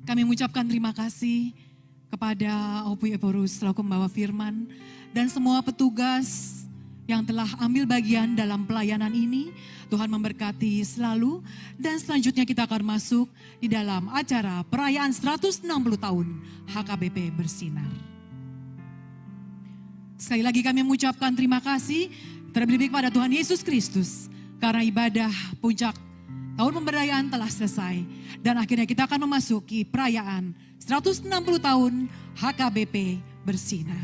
Kami mengucapkan terima kasih kepada Opu Eporus selaku membawa firman dan semua petugas yang telah ambil bagian dalam pelayanan ini. Tuhan memberkati selalu dan selanjutnya kita akan masuk di dalam acara perayaan 160 tahun HKBP Bersinar. Sekali lagi kami mengucapkan terima kasih terlebih kepada Tuhan Yesus Kristus karena ibadah puncak tahun pemberdayaan telah selesai dan akhirnya kita akan memasuki perayaan 160 tahun HKBP Bersinar.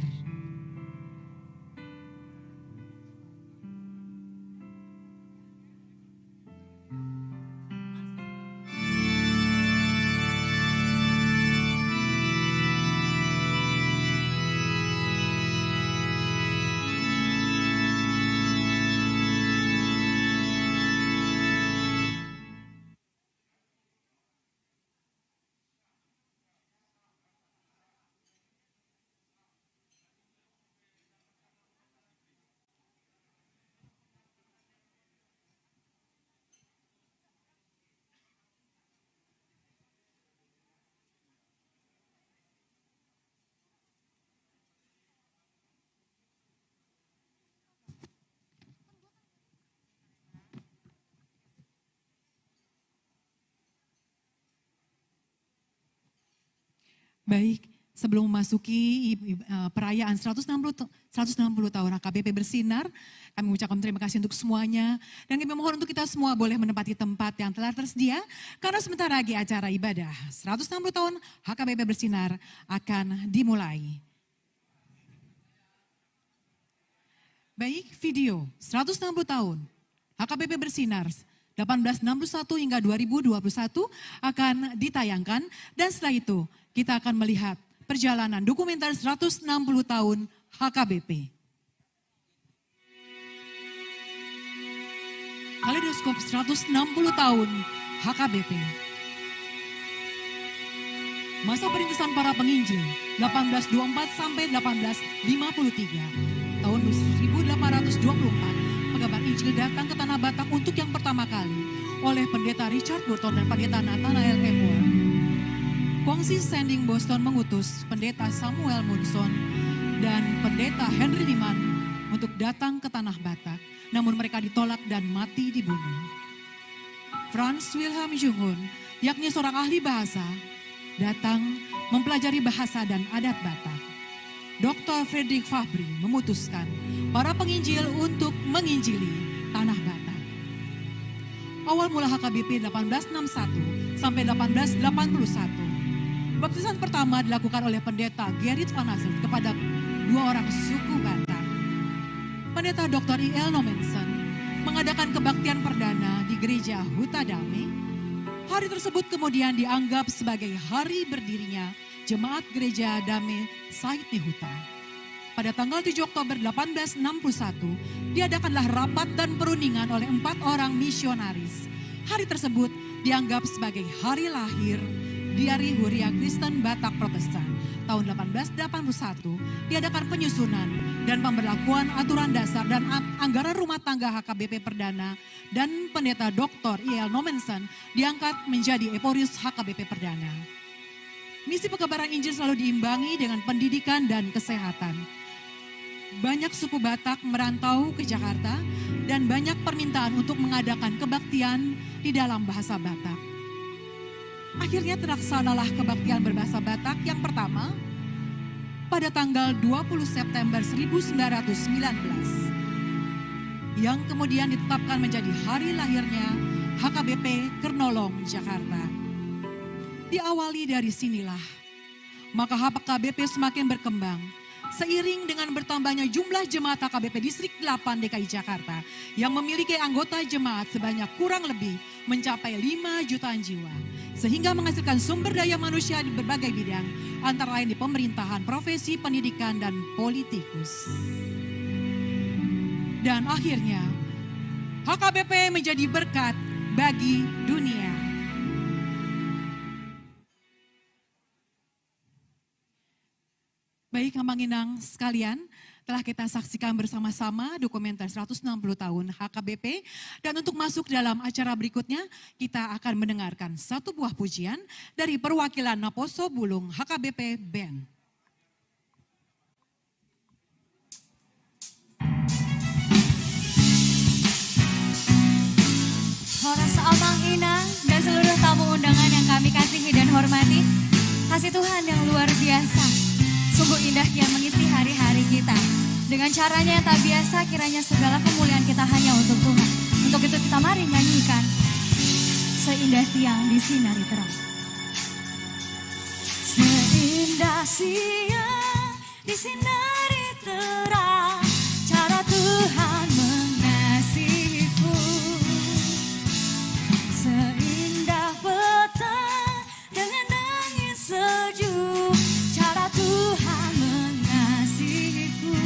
Baik, sebelum memasuki perayaan 160 tahun HKBP Bersinar, kami mengucapkan terima kasih untuk semuanya. Dan kami mohon untuk kita semua boleh menempati tempat yang telah tersedia. Karena sebentar lagi acara ibadah 160 tahun HKBP Bersinar akan dimulai. Baik, video 160 tahun HKBP Bersinar 1861 hingga 2021 akan ditayangkan. Dan setelah itu kita akan melihat perjalanan dokumenter 160 tahun HKBP. Kaleidoskop 160 tahun HKBP. Masa perintisan para penginjil 1824 sampai 1853. Tahun 1824, pengabar Injil datang ke Tanah Batak untuk yang pertama kali oleh Pendeta Richard Burton dan Pendeta Nathanael M. Ward. Kongsi Sending Boston mengutus Pendeta Samuel Munson dan Pendeta Henry Liman untuk datang ke Tanah Batak, namun mereka ditolak dan mati dibunuh. Franz Wilhelm Junghun, yakni seorang ahli bahasa, datang mempelajari bahasa dan adat Batak. Dr. Frederick Fabry memutuskan para penginjil untuk menginjili Tanah Batak. Awal mula HKBP 1861 sampai 1881. Baptisan pertama dilakukan oleh Pendeta Gerrit van Hasselt kepada 2 orang suku Batak. Pendeta Dr. I.L. Nomensen mengadakan kebaktian perdana di gereja Huta Dame. Hari tersebut kemudian dianggap sebagai hari berdirinya Jemaat Gereja Dame Saitni Huta. Pada tanggal 7 Oktober 1861 diadakanlah rapat dan perundingan oleh 4 orang misionaris. Hari tersebut dianggap sebagai hari lahir Diari Huria Kristen Batak Protestan. Tahun 1881 diadakan penyusunan dan pemberlakuan aturan dasar dan anggaran rumah tangga HKBP Perdana, dan Pendeta Dr. I.L. Nomensen diangkat menjadi Eporius HKBP Perdana. Misi pekabaran Injil selalu diimbangi dengan pendidikan dan kesehatan. Banyak suku Batak merantau ke Jakarta dan banyak permintaan untuk mengadakan kebaktian di dalam bahasa Batak. Akhirnya terlaksanalah kebaktian berbahasa Batak yang pertama pada tanggal 20 September 1919 yang kemudian ditetapkan menjadi hari lahirnya HKBP Kernolong Jakarta. Diawali dari sinilah, maka HKBP semakin berkembang seiring dengan bertambahnya jumlah jemaat HKBP Distrik 8 DKI Jakarta yang memiliki anggota jemaat sebanyak kurang lebih mencapai 5 jutaan jiwa, sehingga menghasilkan sumber daya manusia di berbagai bidang, antara lain di pemerintahan, profesi, pendidikan, dan politikus. Dan akhirnya HKBP menjadi berkat bagi dunia. Baik, Hamanginang sekalian, Telah kita saksikan bersama-sama dokumenter 160 tahun HKBP. Dan untuk masuk dalam acara berikutnya, kita akan mendengarkan satu buah pujian dari perwakilan Naposo Bulung HKBP Band. Horas Amang Inang dan seluruh tamu undangan yang kami kasihi dan hormati. Kasih Tuhan yang luar biasa. Sungguh indahnya mengisi hari-hari kita. Dengan caranya yang tak biasa, kiranya segala kemuliaan kita hanya untuk Tuhan. Untuk itu kita mari nyanyikan Seindah Siang Disinari Terang. Seindah siang disinari terang, cara Tuhan mengasihiku. Seindah petang dengan angin sejuk, cara Tuhan mengasihiku.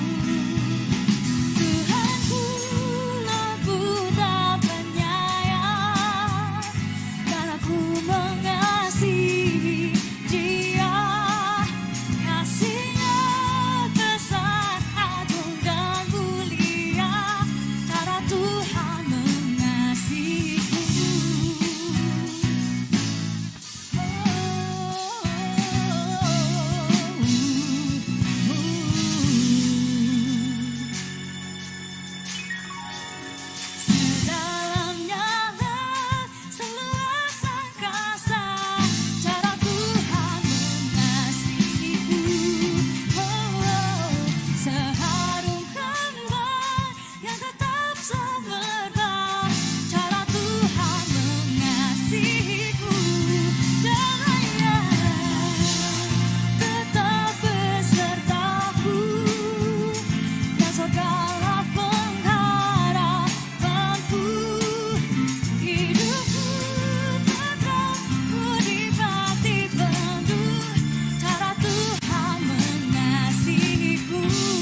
Tuhanku lembut dan penyayang, dan aku mengasihi Dia. Kasih-Nya besar, agung dan mulia, cara Tuhan mengasihiku. Sedalamnya seluas angkasa, cara Tuhan mengasihiku. Seharum kembang yang tetap semerbak, cara Tuhan mengasihiku. Damai-Nya tetap besertaku, dan segala pengharapanku. Hidupku tetap ku dibati penuh, cara Tuhan mengasihiku.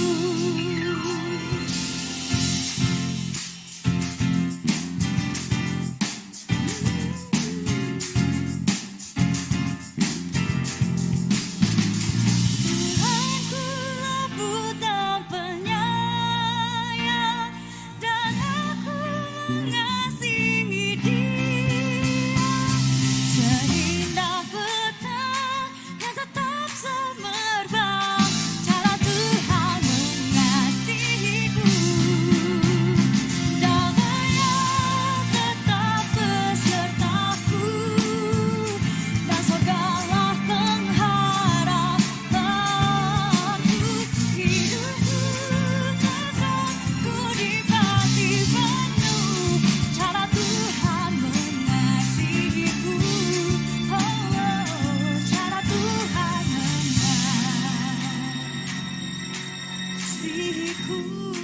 Tuhanku lembut dan penyayang, dan aku mengasihi Dia. Seindah petang yang tetap semerbak, cara Tuhan mengasihiku. Damai-Nya tetap besertaku, dan segala pengharapanku. Hidupku tetap ku dibati penuh, cara Tuhan mengasihiku. Cara Tuhan mengasihiku.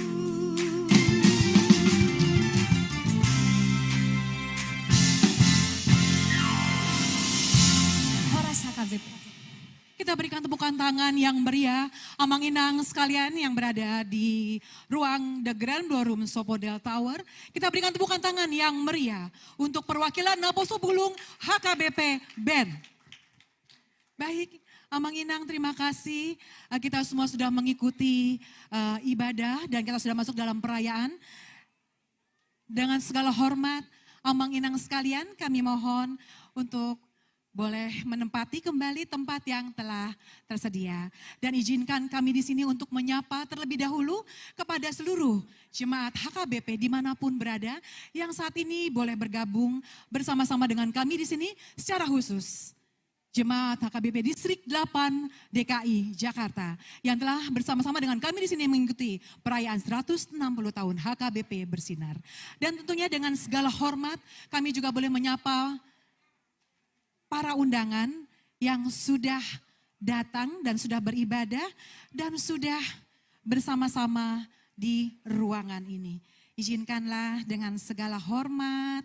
Horas HKBP. Kita berikan tepukan tangan yang meriah, Amang Inang sekalian yang berada di ruang The Grand Ballroom Sopodel Tower. Kita berikan tepukan tangan yang meriah untuk perwakilan Naposo Bulung HKBP Band. Baik, Amang Inang terima kasih. Kita semua sudah mengikuti ibadah dan kita sudah masuk dalam perayaan. Dengan segala hormat, Amang Inang sekalian kami mohon untuk boleh menempati kembali tempat yang telah tersedia. Dan izinkan kami di sini untuk menyapa terlebih dahulu kepada seluruh jemaat HKBP dimanapun berada yang saat ini boleh bergabung bersama-sama dengan kami di sini secara khusus. Jemaat HKBP Distrik 8 DKI Jakarta yang telah bersama-sama dengan kami di sini mengikuti perayaan 160 tahun HKBP bersinar. Dan tentunya dengan segala hormat kami juga boleh menyapa para undangan yang sudah datang dan sudah beribadah dan sudah bersama-sama di ruangan ini. Izinkanlah dengan segala hormat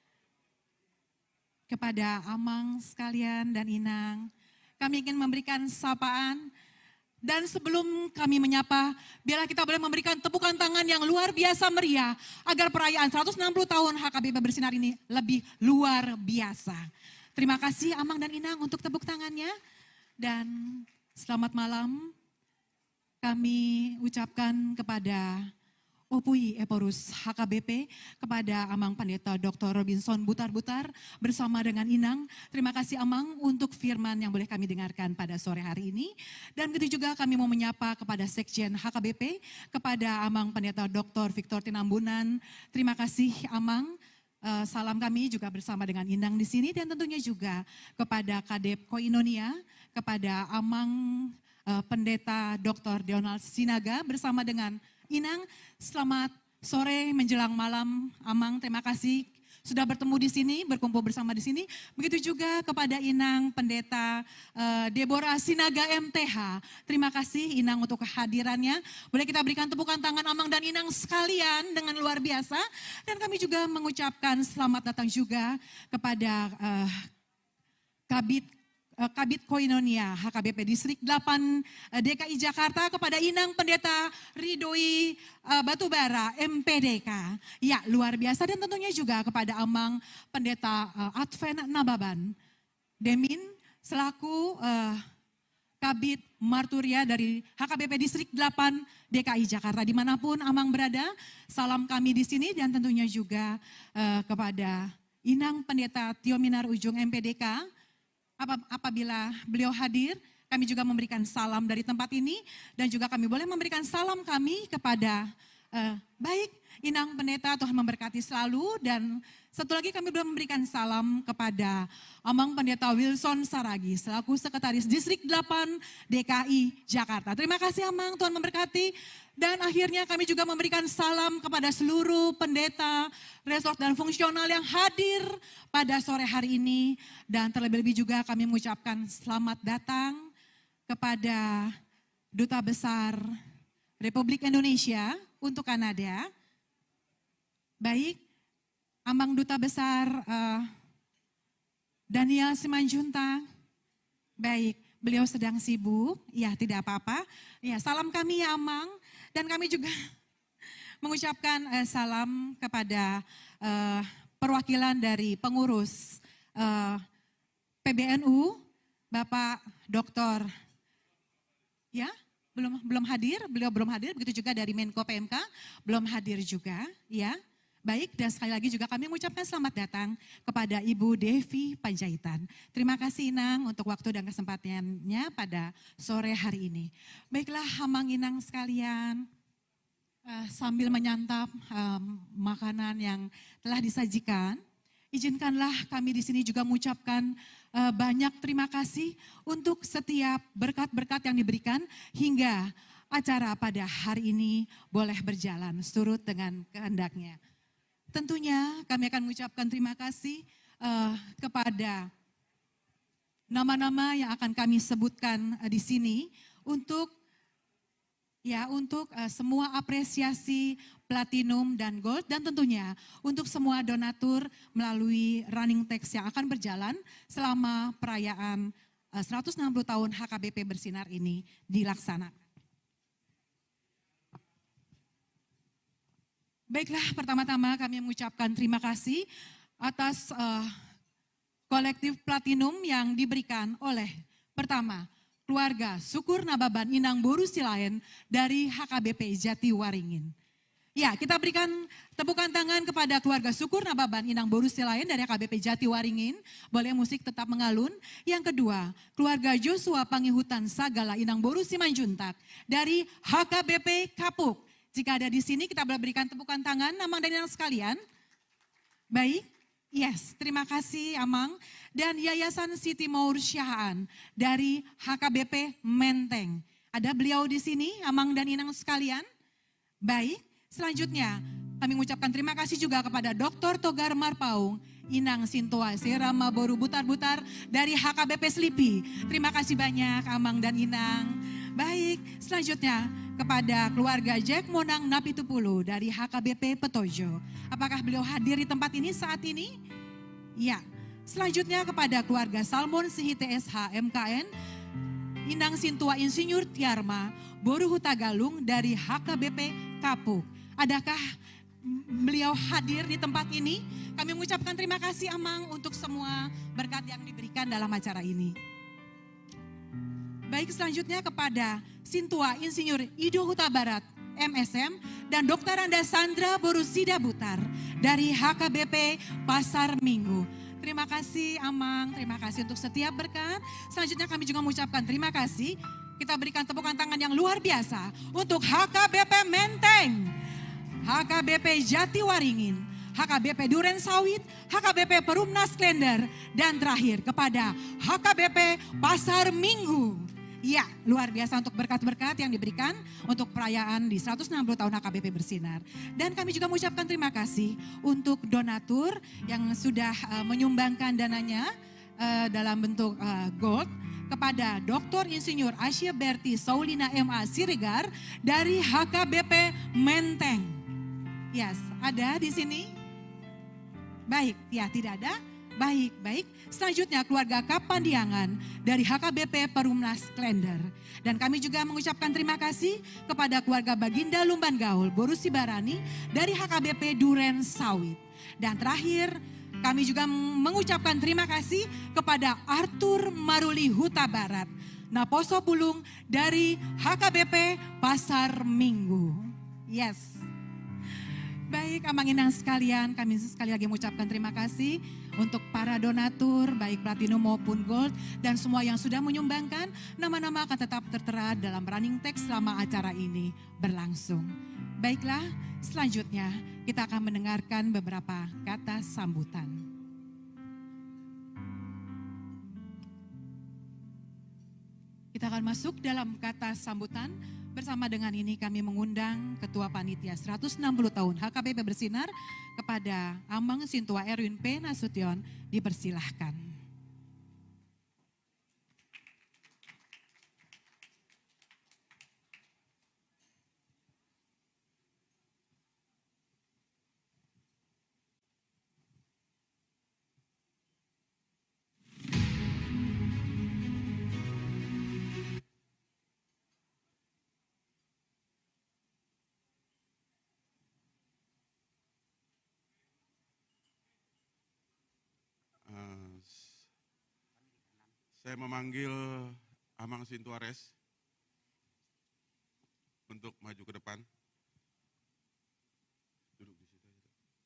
kepada Amang sekalian dan Inang, kami ingin memberikan sapaan. Dan sebelum kami menyapa, biarlah kita boleh memberikan tepukan tangan yang luar biasa meriah agar perayaan 160 tahun HKBP bersinar ini lebih luar biasa. Terima kasih Amang dan Inang untuk tepuk tangannya dan selamat malam kami ucapkan kepada Opui Eporus HKBP, kepada Amang Pendeta Dr. Robinson Butar-Butar bersama dengan Inang. Terima kasih Amang untuk firman yang boleh kami dengarkan pada sore hari ini. Dan begitu juga kami mau menyapa kepada Sekjen HKBP, kepada Amang Pendeta Dr. Victor Tinambunan. Terima kasih Amang. Salam kami juga bersama dengan Inang di sini, dan tentunya juga kepada Kadep Koinonia, kepada Amang Pendeta Dr. Donald Sinaga bersama dengan Inang. Selamat sore menjelang malam Amang, terima kasih sudah bertemu di sini, berkumpul bersama di sini. Begitu juga kepada Inang Pendeta Deborah Sinaga MTH. Terima kasih Inang untuk kehadirannya. Boleh kita berikan tepukan tangan Amang dan Inang sekalian dengan luar biasa. Dan kami juga mengucapkan selamat datang juga kepada Kabid Koinonia HKBP Distrik 8 DKI Jakarta, kepada Inang Pendeta Ridhoi Batubara MPDK. Ya, luar biasa. Dan tentunya juga kepada Amang Pendeta Advent Nababan Demin selaku Kabid Marturia dari HKBP Distrik 8 DKI Jakarta. Dimanapun Amang berada, salam kami di sini. Dan tentunya juga kepada Inang Pendeta Tio Minar Ujung MPDK. Apabila beliau hadir, kami juga memberikan salam dari tempat ini, dan juga kami boleh memberikan salam kami kepada baik Inang Pendeta, Tuhan memberkati selalu. Dan satu lagi kami boleh memberikan salam kepada Amang Pendeta Wilson Saragi selaku Sekretaris Distrik 8 DKI Jakarta. Terima kasih Amang, Tuhan memberkati. Dan akhirnya kami juga memberikan salam kepada seluruh pendeta, resort dan fungsional yang hadir pada sore hari ini. Dan terlebih-lebih juga kami mengucapkan selamat datang kepada Duta Besar Republik Indonesia untuk Kanada. Baik, Amang Duta Besar Daniel Simanjuntak. Baik, beliau sedang sibuk, ya tidak apa-apa. Ya, salam kami ya Amang. Dan kami juga mengucapkan salam kepada perwakilan dari pengurus PBNU, Bapak Dr. Ya, belum hadir, beliau belum hadir. Begitu juga dari Menko PMK belum hadir juga, ya. Baik, dan sekali lagi juga kami mengucapkan selamat datang kepada Ibu Devi Panjaitan. Terima kasih Inang untuk waktu dan kesempatannya pada sore hari ini. Baiklah Amang Inang sekalian, sambil menyantap makanan yang telah disajikan, izinkanlah kami di sini juga mengucapkan banyak terima kasih untuk setiap berkat-berkat yang diberikan hingga acara pada hari ini boleh berjalan surut dengan kehendaknya. Tentunya kami akan mengucapkan terima kasih kepada nama-nama yang akan kami sebutkan di sini untuk semua apresiasi platinum dan gold, dan tentunya untuk semua donatur melalui running text yang akan berjalan selama perayaan 160 tahun HKBP Bersinar ini dilaksanakan. Baiklah, pertama-tama kami mengucapkan terima kasih atas kolektif platinum yang diberikan oleh pertama keluarga Syukur Nababan Inang Boru Silayan dari HKBP Jatiwaringin. Ya, kita berikan tepukan tangan kepada keluarga Syukur Nababan Inang Boru Silayan dari HKBP Jatiwaringin. Boleh musik tetap mengalun. Yang kedua, keluarga Joshua Pangihutan Sagala Inang Boru Simanjuntak dari HKBP Kapuk. Jika ada di sini kita boleh berikan tepukan tangan Amang dan Inang sekalian. Baik, yes, terima kasih Amang. Dan Yayasan Siti Maur Syahaan dari HKBP Menteng. Ada beliau di sini, Amang dan Inang sekalian. Baik, selanjutnya kami mengucapkan terima kasih juga kepada Dr. Togar Marpaung, Inang Sintoa Serama Boru Butar-Butar dari HKBP Slipi. Terima kasih banyak Amang dan Inang. Baik, selanjutnya kepada keluarga Jack Monang Napitupulu dari HKBP Petojo. Apakah beliau hadir di tempat ini saat ini? Ya. Selanjutnya kepada keluarga Salmon Sihi TSH MKN, Inang Sintua Insinyur Tiarma Boru Hutagalung dari HKBP Kapuk. Adakah beliau hadir di tempat ini? Kami mengucapkan terima kasih Amang untuk semua berkat yang diberikan dalam acara ini. Baik, selanjutnya kepada Sintua Insinyur Ido Huta Barat, MSM, dan Dr. Anda Sandra Borusida Butar dari HKBP Pasar Minggu. Terima kasih Amang, terima kasih untuk setiap berkat. Selanjutnya kami juga mengucapkan terima kasih. Kita berikan tepukan tangan yang luar biasa untuk HKBP Menteng, HKBP Jatiwaringin, HKBP Duren Sawit, HKBP Perumnas Klender, dan terakhir kepada HKBP Pasar Minggu. Ya, luar biasa untuk berkat-berkat yang diberikan untuk perayaan di 160 tahun HKBP Bersinar. Dan kami juga mengucapkan terima kasih untuk donatur yang sudah menyumbangkan dananya dalam bentuk gold kepada Dr. Insinyur Asia Berti Saulina MA Siregar dari HKBP Menteng. Yes, ada di sini? Baik, ya tidak ada. Baik. Selanjutnya keluarga Kapandiangan dari HKBP Perumnas Klender. Dan kami juga mengucapkan terima kasih kepada keluarga Baginda Lumban Gaul Borusi Barani dari HKBP Duren Sawit. Dan terakhir kami juga mengucapkan terima kasih kepada Arthur Maruli Huta Barat, Naposo Pulung dari HKBP Pasar Minggu. Yes. Baik, Amang Inang sekalian, kami sekali lagi mengucapkan terima kasih untuk para donatur, baik platinum maupun gold, dan semua yang sudah menyumbangkan. Nama-nama akan tetap tertera dalam running text selama acara ini berlangsung. Baiklah, selanjutnya kita akan mendengarkan beberapa kata sambutan. Kita akan masuk dalam kata sambutan. Bersama dengan ini kami mengundang Ketua Panitia 160 tahun HKBP Bersinar kepada Amang Sintua Erwin P. Nasution, dipersilahkan. Saya memanggil Amang Sintuares untuk maju ke depan. Duduk di situ.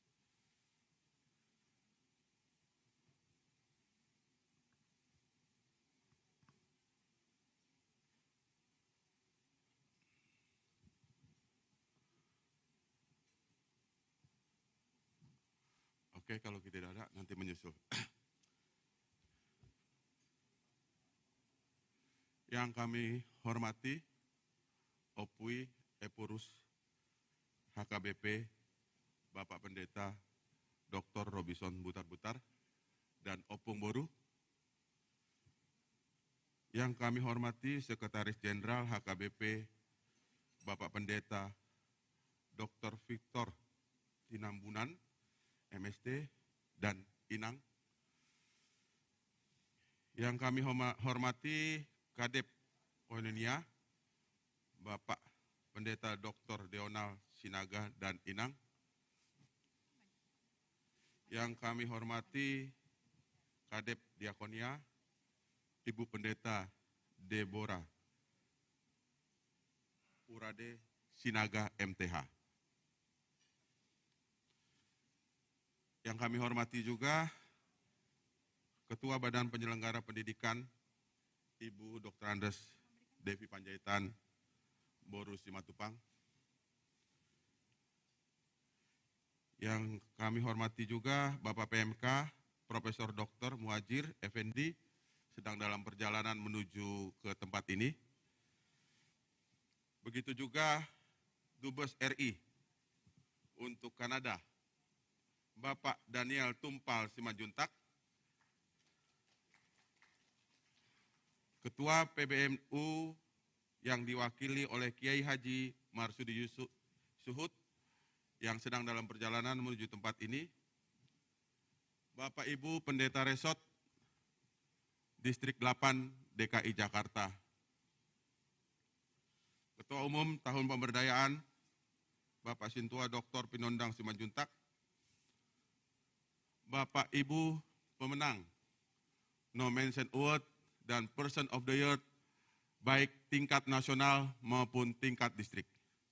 Oke, kalau tidak ada nanti menyusul. Yang kami hormati, Opui Epurus HKBP, Bapak Pendeta Dr. Robison Butar-Butar, dan Opung Boru. Yang kami hormati, Sekretaris Jenderal HKBP, Bapak Pendeta Dr. Victor Tinambunan, MSD, dan Inang. Yang kami hormati, Kadep Koinonia, Bapak Pendeta Dr. Deonal Sinaga dan Inang. Yang kami hormati, Kadep Diakonia, Ibu Pendeta Deborah Urade Sinaga MTH. Yang kami hormati juga Ketua Badan Penyelenggara Pendidikan, Ibu Dr. Andes Devi Panjaitan Boru Simatupang. Yang kami hormati juga Bapak PMK Profesor Dr. Muhajir Effendi sedang dalam perjalanan menuju ke tempat ini. Begitu juga Dubes RI untuk Kanada, Bapak Daniel Tumpal Simanjuntak, Ketua PBNU yang diwakili oleh Kiai Haji Marsudi Yusuf Suhud yang sedang dalam perjalanan menuju tempat ini, Bapak Ibu Pendeta Resort Distrik 8 DKI Jakarta, Ketua Umum Tahun Pemberdayaan Bapak Sintua Dr. Pinondang Simanjuntak, Bapak Ibu pemenang No Mention Award dan Person of the Year baik tingkat nasional maupun tingkat distrik.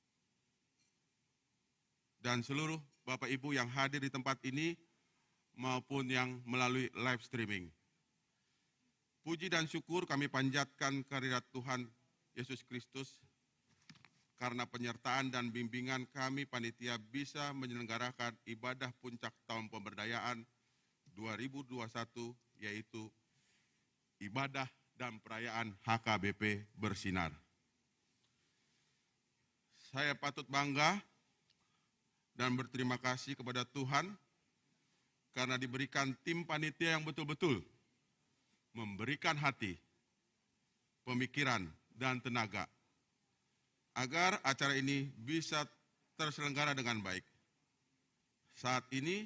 Dan seluruh Bapak Ibu yang hadir di tempat ini maupun yang melalui live streaming. Puji dan syukur kami panjatkan kehadirat Tuhan Yesus Kristus karena penyertaan dan bimbingan kami panitia bisa menyelenggarakan ibadah puncak tahun pemberdayaan 2021, yaitu ibadah dan perayaan HKBP Bersinar. Saya patut bangga dan berterima kasih kepada Tuhan karena diberikan tim panitia yang betul-betul memberikan hati, pemikiran, dan tenaga agar acara ini bisa terselenggara dengan baik. Saat ini,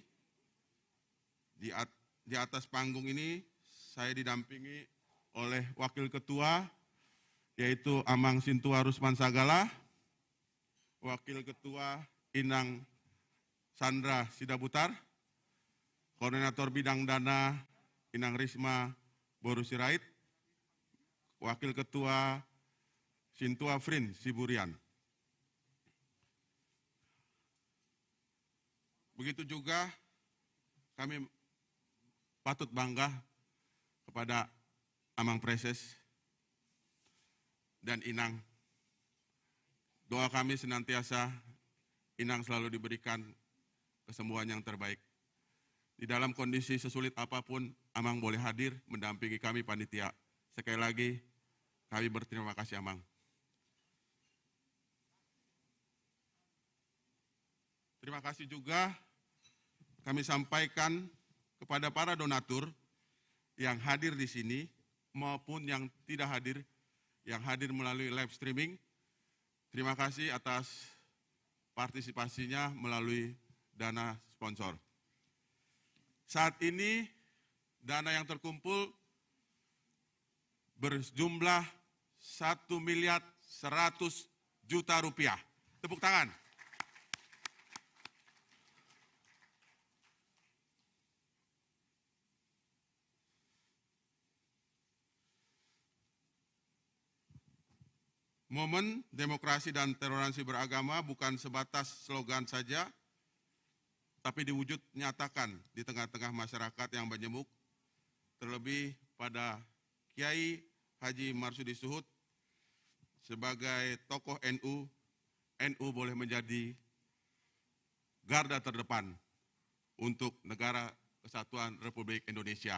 di atas panggung ini, saya didampingi oleh Wakil Ketua, yaitu Amang Sintua Rusman Sagala, Wakil Ketua Inang Sandra Sidabutar, Koordinator Bidang Dana Inang Risma Boru Sirait, Wakil Ketua Sintua Frin Siburian. Begitu juga kami patut bangga kepada Amang Preses dan Inang. Doa kami senantiasa Inang selalu diberikan kesembuhan yang terbaik. Di dalam kondisi sesulit apapun, Amang boleh hadir mendampingi kami panitia. Sekali lagi, kami berterima kasih Amang. Terima kasih juga kami sampaikan kepada para donatur yang hadir di sini maupun yang tidak hadir, yang hadir melalui live streaming. Terima kasih atas partisipasinya melalui dana sponsor. Saat ini dana yang terkumpul berjumlah 1.100.000.000 rupiah. Tepuk tangan. Momen demokrasi dan toleransi beragama bukan sebatas slogan saja, tapi diwujud nyatakan di tengah-tengah masyarakat yang majemuk, terlebih pada Kiai Haji Marsudi Suhud sebagai tokoh NU boleh menjadi garda terdepan untuk negara kesatuan Republik Indonesia.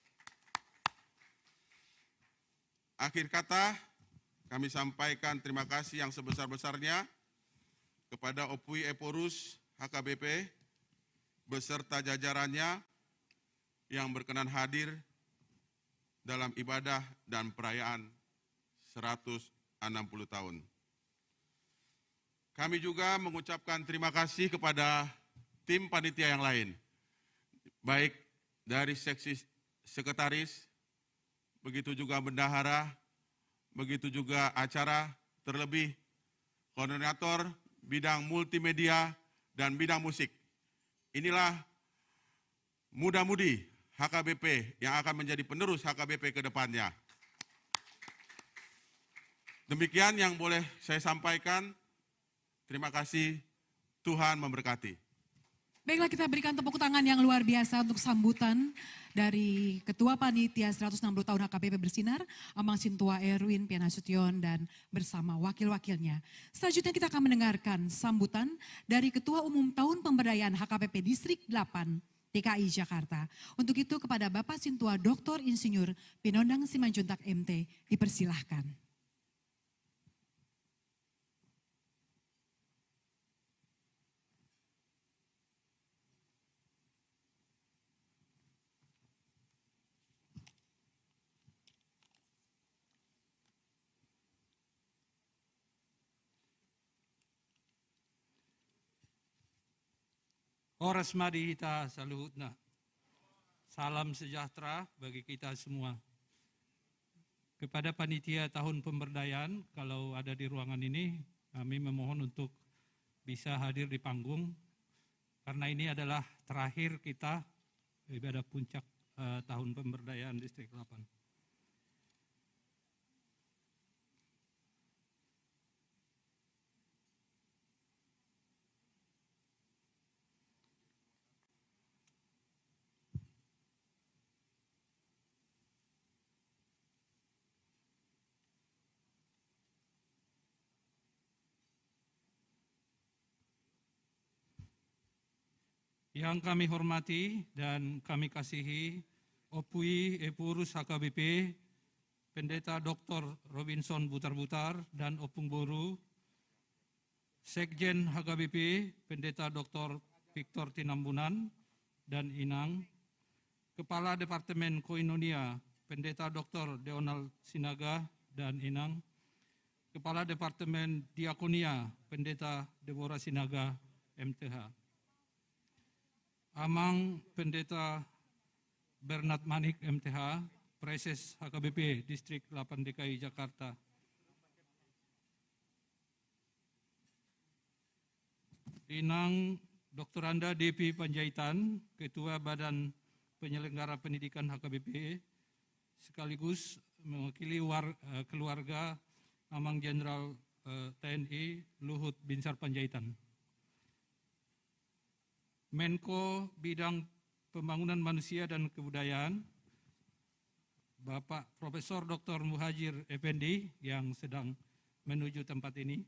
Akhir kata, kami sampaikan terima kasih yang sebesar-besarnya kepada Opui Eporus HKBP beserta jajarannya yang berkenan hadir dalam ibadah dan perayaan 160 tahun. Kami juga mengucapkan terima kasih kepada tim panitia yang lain, baik dari seksi sekretaris, begitu juga bendahara, begitu juga acara, terlebih koordinator bidang multimedia dan bidang musik. Inilah muda-mudi HKBP yang akan menjadi penerus HKBP ke depannya. Demikian yang boleh saya sampaikan. Terima kasih, Tuhan memberkati. Baiklah, kita berikan tepuk tangan yang luar biasa untuk sambutan dari Ketua Panitia 160 tahun HKBP Bersinar, Amang Sintua Erwin Pianasution dan bersama wakil-wakilnya. Selanjutnya kita akan mendengarkan sambutan dari Ketua Umum Tahun Pemberdayaan HKBP Distrik 8 DKI Jakarta. Untuk itu kepada Bapak Sintua Dr. Insinyur Pinondang Simanjuntak MT dipersilahkan. Horas madihita saluhutna. Salam sejahtera bagi kita semua. Kepada panitia tahun pemberdayaan, kalau ada di ruangan ini, kami memohon untuk bisa hadir di panggung, karena ini adalah terakhir kita ibadah puncak tahun pemberdayaan Distrik 8. Yang kami hormati dan kami kasihi Opui Epurus HKBP, Pendeta Dr. Robinson Butar-Butar dan Opung Boru, Sekjen HKBP, Pendeta Dr. Victor Tinambunan dan Inang, Kepala Departemen Koinonia, Pendeta Dr. Deonald Sinaga dan Inang, Kepala Departemen Diakonia, Pendeta Deborah Sinaga, MTH. Amang Pendeta Bernard Manik, MTH, Preses HKBP Distrik 8 DKI Jakarta. Inang Dr. Anda Devi Panjaitan, Ketua Badan Penyelenggara Pendidikan HKBP, sekaligus mewakili keluarga Amang Jenderal TNI Luhut Binsar Panjaitan. Menko Bidang Pembangunan Manusia dan Kebudayaan, Bapak Profesor Dr. Muhajir Effendi yang sedang menuju tempat ini.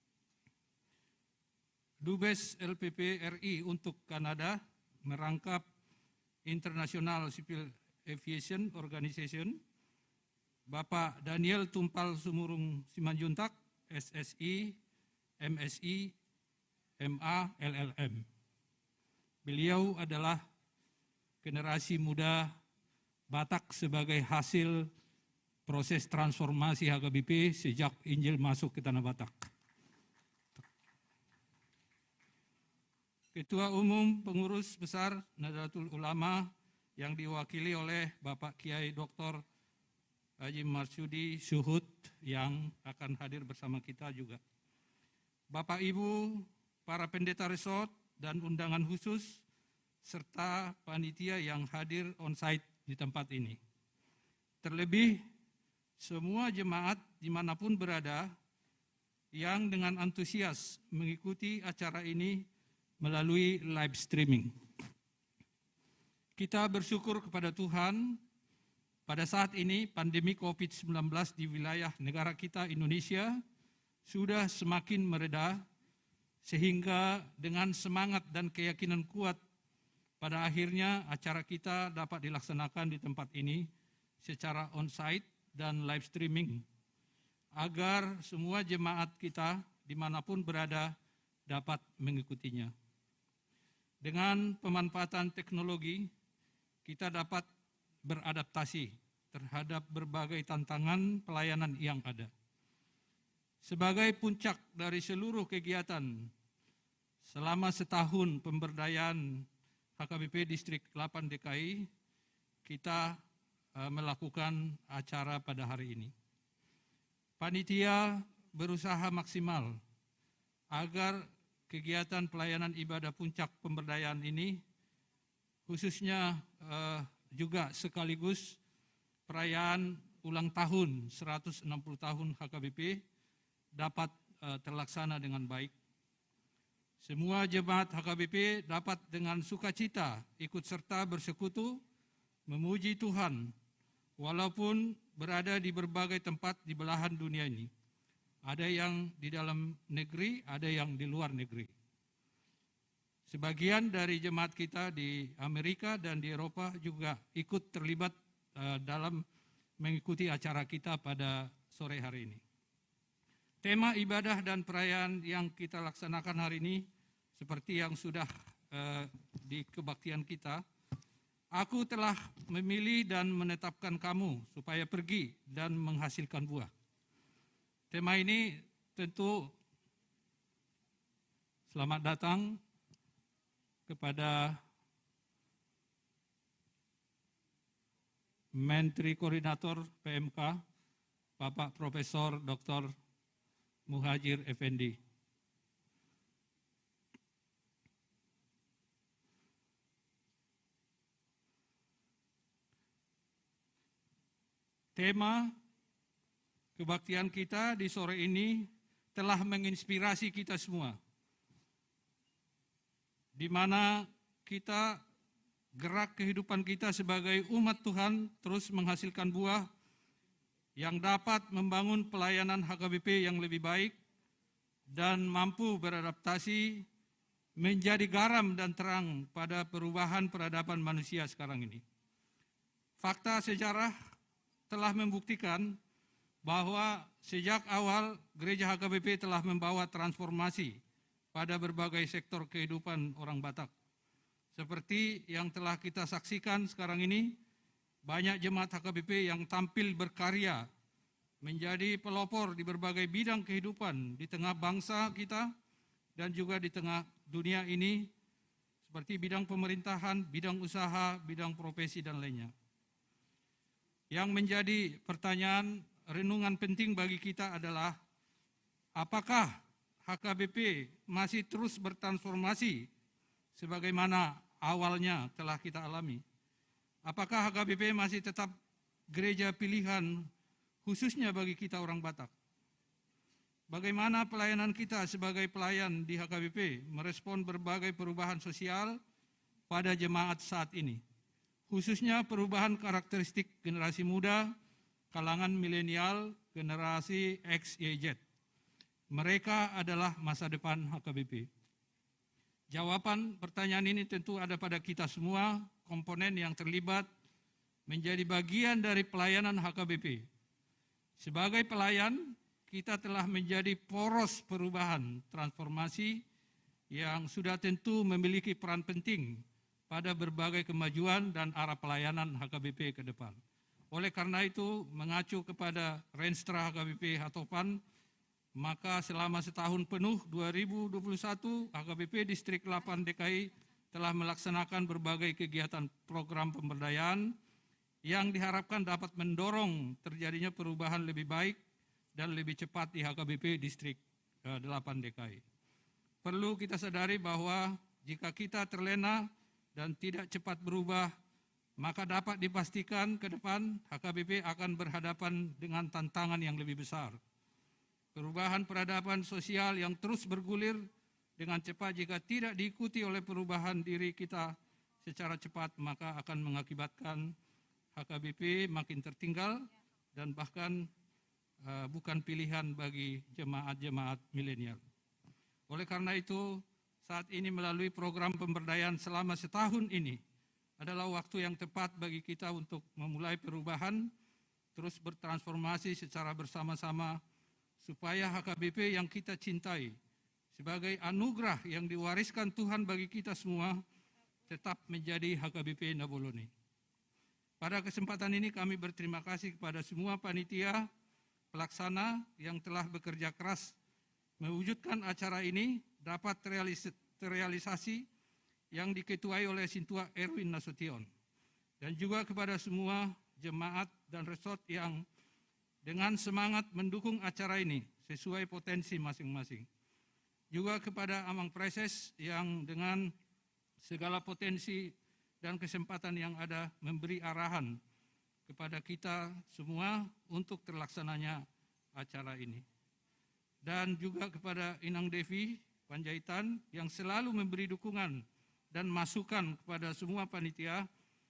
Dubes LPP RI untuk Kanada merangkap International Civil Aviation Organization, Bapak Daniel Tumpal Sumurung Simanjuntak, SSI, MSI, MA, LLM. Beliau adalah generasi muda Batak sebagai hasil proses transformasi HKBP sejak Injil masuk ke Tanah Batak. Ketua Umum Pengurus Besar Nahdlatul Ulama yang diwakili oleh Bapak Kiai Dr. Haji Marsudi Suhud yang akan hadir bersama kita juga. Bapak Ibu, para pendeta resort dan undangan khusus, serta panitia yang hadir on-site di tempat ini. Terlebih, semua jemaat dimanapun berada yang dengan antusias mengikuti acara ini melalui live streaming. Kita bersyukur kepada Tuhan, pada saat ini pandemi COVID-19 di wilayah negara kita Indonesia sudah semakin mereda, sehingga dengan semangat dan keyakinan kuat pada akhirnya acara kita dapat dilaksanakan di tempat ini secara on-site dan live streaming, agar semua jemaat kita dimanapun berada dapat mengikutinya. Dengan pemanfaatan teknologi, kita dapat beradaptasi terhadap berbagai tantangan pelayanan yang ada. Sebagai puncak dari seluruh kegiatan selama setahun pemberdayaan HKBP Distrik 8 DKI, kita melakukan acara pada hari ini. Panitia berusaha maksimal agar kegiatan pelayanan ibadah puncak pemberdayaan ini, khususnya juga sekaligus perayaan ulang tahun 160 tahun HKBP, dapat terlaksana dengan baik. Semua jemaat HKBP dapat dengan sukacita ikut serta bersekutu memuji Tuhan walaupun berada di berbagai tempat di belahan dunia ini. Ada yang di dalam negeri, ada yang di luar negeri. Sebagian dari jemaat kita di Amerika dan di Eropa juga ikut terlibat dalam mengikuti acara kita pada sore hari ini. Tema ibadah dan perayaan yang kita laksanakan hari ini seperti yang sudah di kebaktian kita, aku telah memilih dan menetapkan kamu supaya pergi dan menghasilkan buah. Tema ini tentu selamat datang kepada Menteri Koordinator PMK, Bapak Profesor Dr. Muhajir Effendi. Tema kebaktian kita di sore ini telah menginspirasi kita semua, di mana kita gerak kehidupan kita sebagai umat Tuhan terus menghasilkan buah yang dapat membangun pelayanan HKBP yang lebih baik dan mampu beradaptasi menjadi garam dan terang pada perubahan peradaban manusia sekarang ini. Fakta sejarah telah membuktikan bahwa sejak awal Gereja HKBP telah membawa transformasi pada berbagai sektor kehidupan orang Batak. Seperti yang telah kita saksikan sekarang ini, banyak jemaat HKBP yang tampil berkarya menjadi pelopor di berbagai bidang kehidupan di tengah bangsa kita dan juga di tengah dunia ini, seperti bidang pemerintahan, bidang usaha, bidang profesi, dan lainnya. Yang menjadi pertanyaan renungan penting bagi kita adalah, apakah HKBP masih terus bertransformasi sebagaimana awalnya telah kita alami? Apakah HKBP masih tetap gereja pilihan khususnya bagi kita orang Batak? Bagaimana pelayanan kita sebagai pelayan di HKBP merespon berbagai perubahan sosial pada jemaat saat ini, khususnya perubahan karakteristik generasi muda, kalangan milenial, generasi X, Y, Z. Mereka adalah masa depan HKBP. Jawaban pertanyaan ini tentu ada pada kita semua, komponen yang terlibat menjadi bagian dari pelayanan HKBP. Sebagai pelayan, kita telah menjadi poros perubahan transformasi yang sudah tentu memiliki peran penting pada berbagai kemajuan dan arah pelayanan HKBP ke depan. Oleh karena itu, mengacu kepada Renstra HKBP Hatopan, maka selama setahun penuh 2021, HKBP Distrik 8 DKI telah melaksanakan berbagai kegiatan program pemberdayaan yang diharapkan dapat mendorong terjadinya perubahan lebih baik dan lebih cepat di HKBP Distrik 8 DKI. Perlu kita sadari bahwa jika kita terlena dan tidak cepat berubah, maka dapat dipastikan ke depan HKBP akan berhadapan dengan tantangan yang lebih besar. Perubahan peradaban sosial yang terus bergulir dengan cepat jika tidak diikuti oleh perubahan diri kita secara cepat, maka akan mengakibatkan HKBP makin tertinggal dan bahkan bukan pilihan bagi jemaat-jemaat milenial. Oleh karena itu, saat ini melalui program pemberdayaan selama setahun ini adalah waktu yang tepat bagi kita untuk memulai perubahan, terus bertransformasi secara bersama-sama, supaya HKBP yang kita cintai sebagai anugerah yang diwariskan Tuhan bagi kita semua tetap menjadi HKBP Nabolone. Pada kesempatan ini kami berterima kasih kepada semua panitia pelaksana yang telah bekerja keras mewujudkan acara ini dapat terrealisasi yang diketuai oleh Sintua Erwin Nasution, dan juga kepada semua jemaat dan resort yang dengan semangat mendukung acara ini sesuai potensi masing-masing. Juga kepada Amang Preses yang dengan segala potensi dan kesempatan yang ada memberi arahan kepada kita semua untuk terlaksananya acara ini. Dan juga kepada Inang Devi Panjaitan yang selalu memberi dukungan dan masukan kepada semua panitia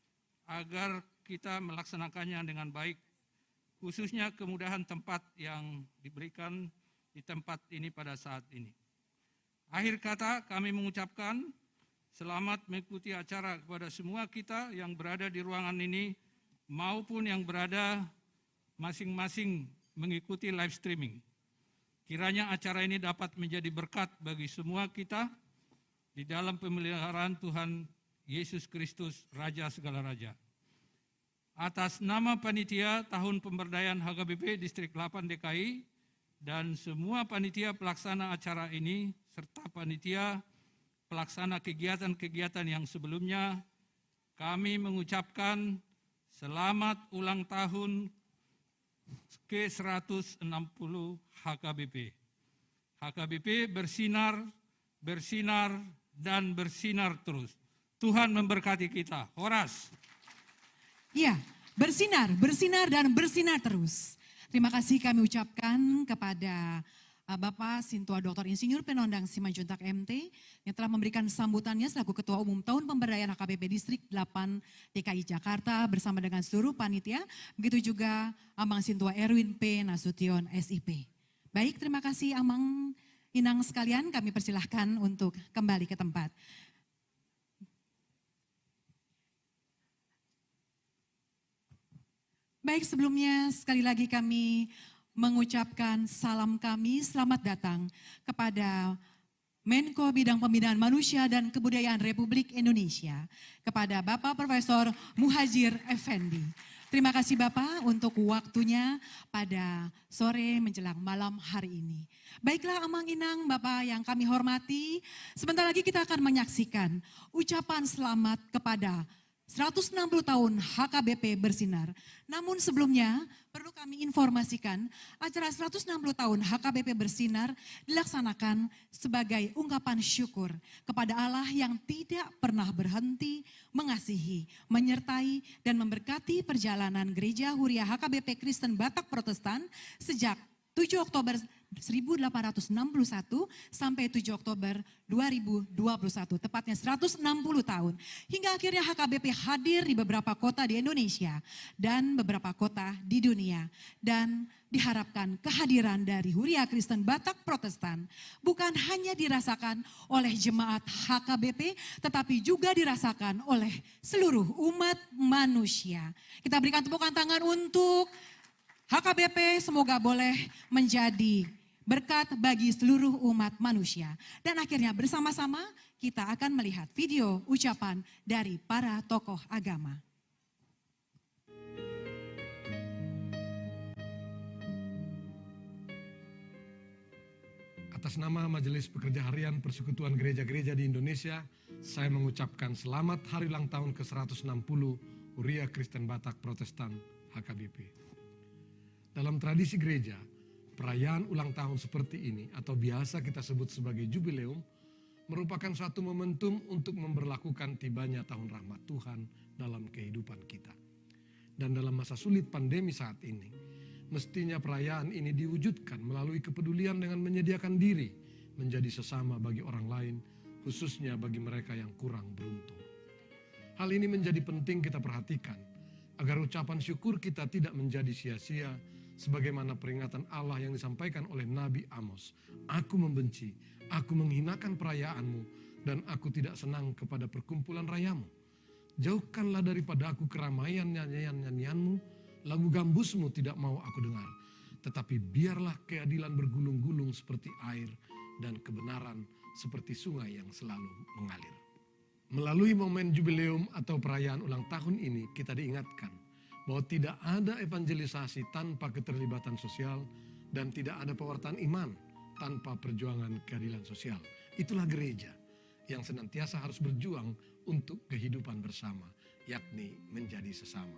agar kita melaksanakannya dengan baik, khususnya kemudahan tempat yang diberikan di tempat ini pada saat ini. Akhir kata, kami mengucapkan selamat mengikuti acara kepada semua kita yang berada di ruangan ini maupun yang berada masing-masing mengikuti live streaming. Kiranya acara ini dapat menjadi berkat bagi semua kita di dalam pemeliharaan Tuhan Yesus Kristus, Raja segala Raja. Atas nama panitia Tahun Pemberdayaan HKBP Distrik 8 DKI dan semua panitia pelaksana acara ini serta panitia pelaksana kegiatan-kegiatan yang sebelumnya, kami mengucapkan selamat ulang tahun ke-160 HKBP. HKBP bersinar, bersinar, dan bersinar terus. Tuhan memberkati kita. Horas. Ya, bersinar, bersinar, dan bersinar terus. Terima kasih kami ucapkan kepada Bapak Sintua Dr. Insinyur Penondang Simanjuntak MT yang telah memberikan sambutannya selaku Ketua Umum Tahun Pemberdayaan HKBP Distrik 8 DKI Jakarta bersama dengan seluruh panitia, begitu juga Amang Sintua Erwin P. Nasution SIP. Baik, terima kasih Amang Inang sekalian, kami persilahkan untuk kembali ke tempat. Baik, sebelumnya sekali lagi kami mengucapkan salam kami, selamat datang kepada Menko Bidang Pembinaan Manusia dan Kebudayaan Republik Indonesia, kepada Bapak Profesor Muhadjir Effendi. Terima kasih Bapak untuk waktunya pada sore menjelang malam hari ini. Baiklah Amang Inang, Bapak yang kami hormati, sebentar lagi kita akan menyaksikan ucapan selamat kepada 160 tahun HKBP bersinar. Namun sebelumnya perlu kami informasikan acara 160 tahun HKBP bersinar dilaksanakan sebagai ungkapan syukur kepada Allah yang tidak pernah berhenti mengasihi, menyertai dan memberkati perjalanan Gereja Huria HKBP Kristen Batak Protestan sejak 7 Oktober 1861 sampai 7 Oktober 2021, tepatnya 160 tahun. Hingga akhirnya HKBP hadir di beberapa kota di Indonesia dan beberapa kota di dunia. Dan diharapkan kehadiran dari Huria Kristen Batak Protestan bukan hanya dirasakan oleh jemaat HKBP, tetapi juga dirasakan oleh seluruh umat manusia. Kita berikan tepukan tangan untuk HKBP, semoga boleh menjadi berkat bagi seluruh umat manusia. Dan akhirnya bersama-sama kita akan melihat video ucapan dari para tokoh agama. Atas nama Majelis Pekerja Harian Persekutuan Gereja-Gereja di Indonesia, saya mengucapkan selamat hari ulang tahun ke-160 Huria Kristen Batak Protestan HKBP. Dalam tradisi gereja, perayaan ulang tahun seperti ini atau biasa kita sebut sebagai jubileum merupakan suatu momentum untuk memberlakukan tibanya tahun rahmat Tuhan dalam kehidupan kita. Dan dalam masa sulit pandemi saat ini, mestinya perayaan ini diwujudkan melalui kepedulian dengan menyediakan diri menjadi sesama bagi orang lain, khususnya bagi mereka yang kurang beruntung. Hal ini menjadi penting kita perhatikan agar ucapan syukur kita tidak menjadi sia-sia, sebagaimana peringatan Allah yang disampaikan oleh Nabi Amos. Aku membenci, aku menghinakan perayaanmu, dan aku tidak senang kepada perkumpulan rayamu. Jauhkanlah daripada aku keramaian nyanyian-nyanyianmu, lagu gambusmu tidak mau aku dengar. Tetapi biarlah keadilan bergulung-gulung seperti air, dan kebenaran seperti sungai yang selalu mengalir. Melalui momen jubileum atau perayaan ulang tahun ini, kita diingatkan bahwa tidak ada evangelisasi tanpa keterlibatan sosial dan tidak ada pewartaan iman tanpa perjuangan keadilan sosial. Itulah gereja yang senantiasa harus berjuang untuk kehidupan bersama, yakni menjadi sesama.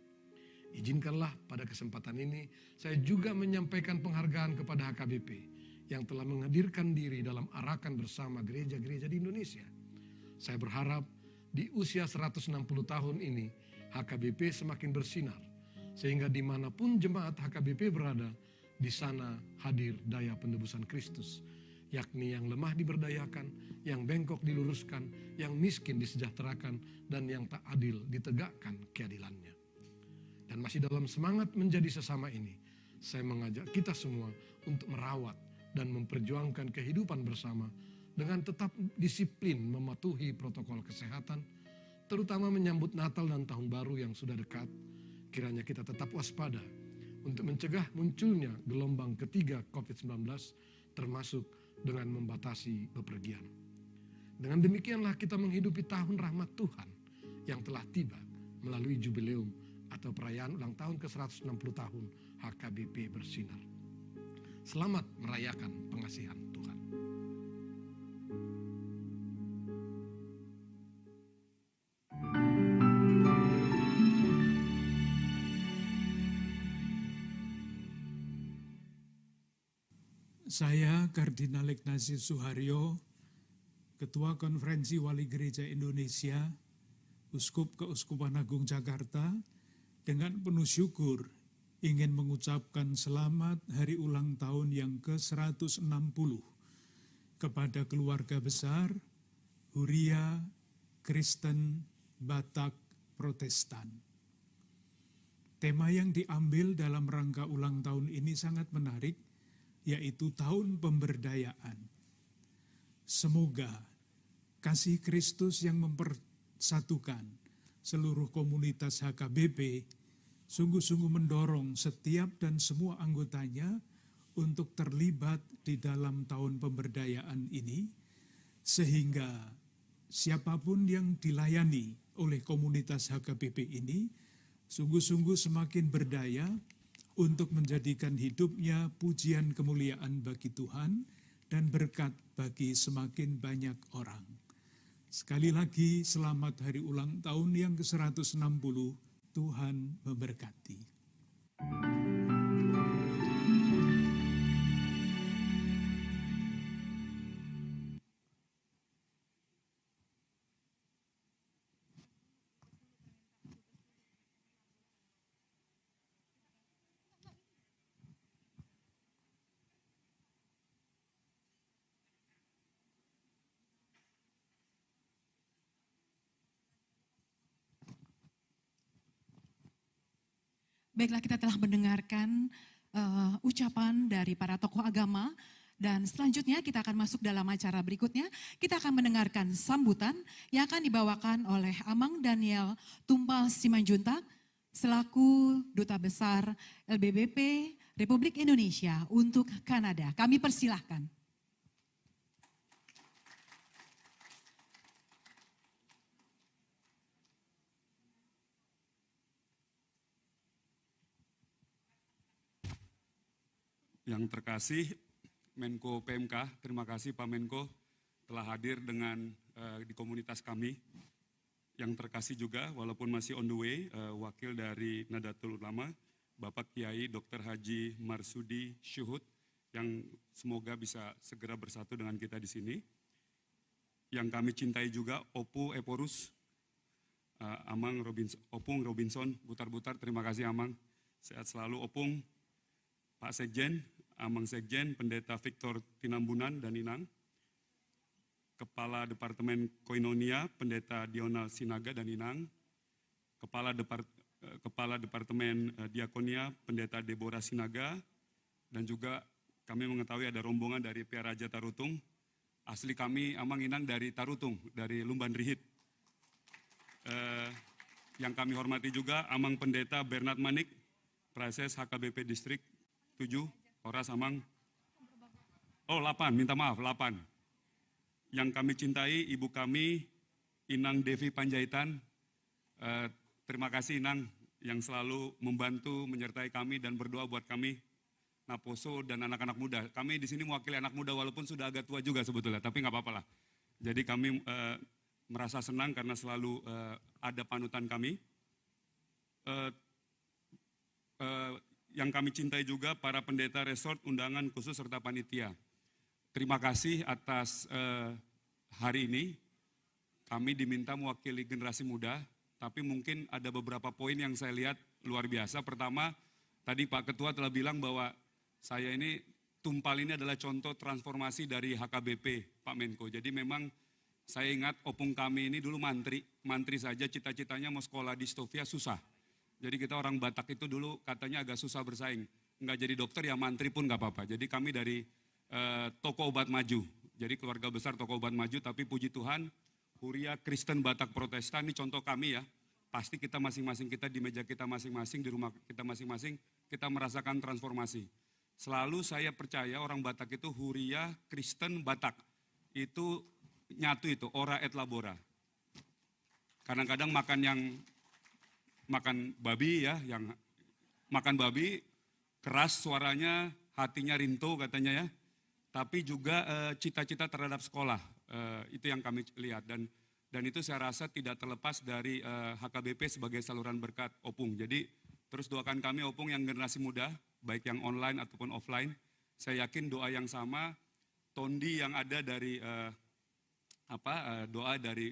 Izinkanlah pada kesempatan ini saya juga menyampaikan penghargaan kepada HKBP yang telah menghadirkan diri dalam arakan bersama gereja-gereja di Indonesia. Saya berharap di usia 160 tahun ini HKBP semakin bersinar, sehingga dimanapun jemaat HKBP berada, di sana hadir daya penebusan Kristus, yakni yang lemah diberdayakan, yang bengkok diluruskan, yang miskin disejahterakan, dan yang tak adil ditegakkan keadilannya. Dan masih dalam semangat menjadi sesama ini, saya mengajak kita semua untuk merawat dan memperjuangkan kehidupan bersama dengan tetap disiplin mematuhi protokol kesehatan, terutama menyambut Natal dan Tahun Baru yang sudah dekat. Kiranya kita tetap waspada untuk mencegah munculnya gelombang ketiga COVID-19, termasuk dengan membatasi bepergian. Dengan demikianlah kita menghidupi tahun rahmat Tuhan yang telah tiba melalui jubileum atau perayaan ulang tahun ke-160 tahun HKBP bersinar. Selamat merayakan pengasihan Tuhan. Saya Kardinal Ignatius Suharyo, Ketua Konferensi Wali Gereja Indonesia, Uskup Keuskupan Agung Jakarta, dengan penuh syukur ingin mengucapkan selamat hari ulang tahun yang ke-160 kepada keluarga besar Huria Kristen Batak Protestan. Tema yang diambil dalam rangka ulang tahun ini sangat menarik, yaitu tahun pemberdayaan. Semoga kasih Kristus yang mempersatukan seluruh komunitas HKBP sungguh-sungguh mendorong setiap dan semua anggotanya untuk terlibat di dalam tahun pemberdayaan ini, sehingga siapapun yang dilayani oleh komunitas HKBP ini sungguh-sungguh semakin berdaya untuk menjadikan hidupnya pujian kemuliaan bagi Tuhan dan berkat bagi semakin banyak orang. Sekali lagi selamat hari ulang tahun yang ke-160, Tuhan memberkati. Baiklah, kita telah mendengarkan ucapan dari para tokoh agama dan selanjutnya kita akan masuk dalam acara berikutnya. Kita akan mendengarkan sambutan yang akan dibawakan oleh Amang Daniel Tumpal Simanjuntak selaku Duta Besar LBBP Republik Indonesia untuk Kanada. Kami persilahkan. Yang terkasih Menko PMK, terima kasih Pak Menko telah hadir dengan di komunitas kami. Yang terkasih juga walaupun masih on the way, wakil dari Nahdlatul Ulama, Bapak Kiai Dr. Haji Marsudi Syuhud yang semoga bisa segera bersatu dengan kita di sini. Yang kami cintai juga Opu Eporus, Opung Robinson, Butar-Butar, terima kasih Amang. Sehat selalu Opung, Pak Sekjen, Amang Sekjen, Pendeta Victor Tinambunan dan Inang, Kepala Departemen Koinonia, Pendeta Dional Sinaga dan Inang, Kepala Departemen Diakonia, Pendeta Deborah Sinaga, dan juga kami mengetahui ada rombongan dari Pia Raja Tarutung, asli kami Amang Inang dari Tarutung, dari Lumban Rihit. Yang kami hormati juga Amang Pendeta Bernard Manik, Prases HKBP Distrik 7, Oras Amang. 8, minta maaf, 8. Yang kami cintai, ibu kami, Inang Devi Panjaitan. Terima kasih Inang yang selalu membantu, menyertai kami dan berdoa buat kami, Naposo dan anak-anak muda. Kami di sini mewakili anak muda walaupun sudah agak tua juga sebetulnya, tapi nggak apa-apa lah. Jadi kami merasa senang karena selalu ada panutan kami. Yang kami cintai juga para pendeta resort, undangan khusus serta panitia. Terima kasih atas hari ini. Kami diminta mewakili generasi muda, tapi mungkin ada beberapa poin yang saya lihat luar biasa. Pertama, tadi Pak Ketua telah bilang bahwa saya ini, Tumpal ini adalah contoh transformasi dari HKBP, Pak Menko. Jadi memang saya ingat opung kami ini dulu mantri saja, cita-citanya mau sekolah di Stovia susah. Jadi kita orang Batak itu dulu katanya agak susah bersaing. Enggak jadi dokter ya mantri pun nggak apa-apa. Jadi kami dari toko obat maju. Jadi keluarga besar toko obat maju, tapi puji Tuhan Huria Kristen Batak Protestan ini contoh kami ya. Pasti kita masing-masing, kita di meja kita masing-masing, di rumah kita masing-masing, kita merasakan transformasi. Selalu saya percaya orang Batak itu Huria Kristen Batak. Itu nyatu itu, ora et labora. Kadang-kadang makan babi ya, yang makan babi keras suaranya, hatinya rinto katanya ya. Tapi juga cita-cita terhadap sekolah, itu yang kami lihat dan itu saya rasa tidak terlepas dari HKBP sebagai saluran berkat Opung. Jadi terus doakan kami Opung yang generasi muda, baik yang online ataupun offline. Saya yakin doa yang sama, tondi yang ada dari doa dari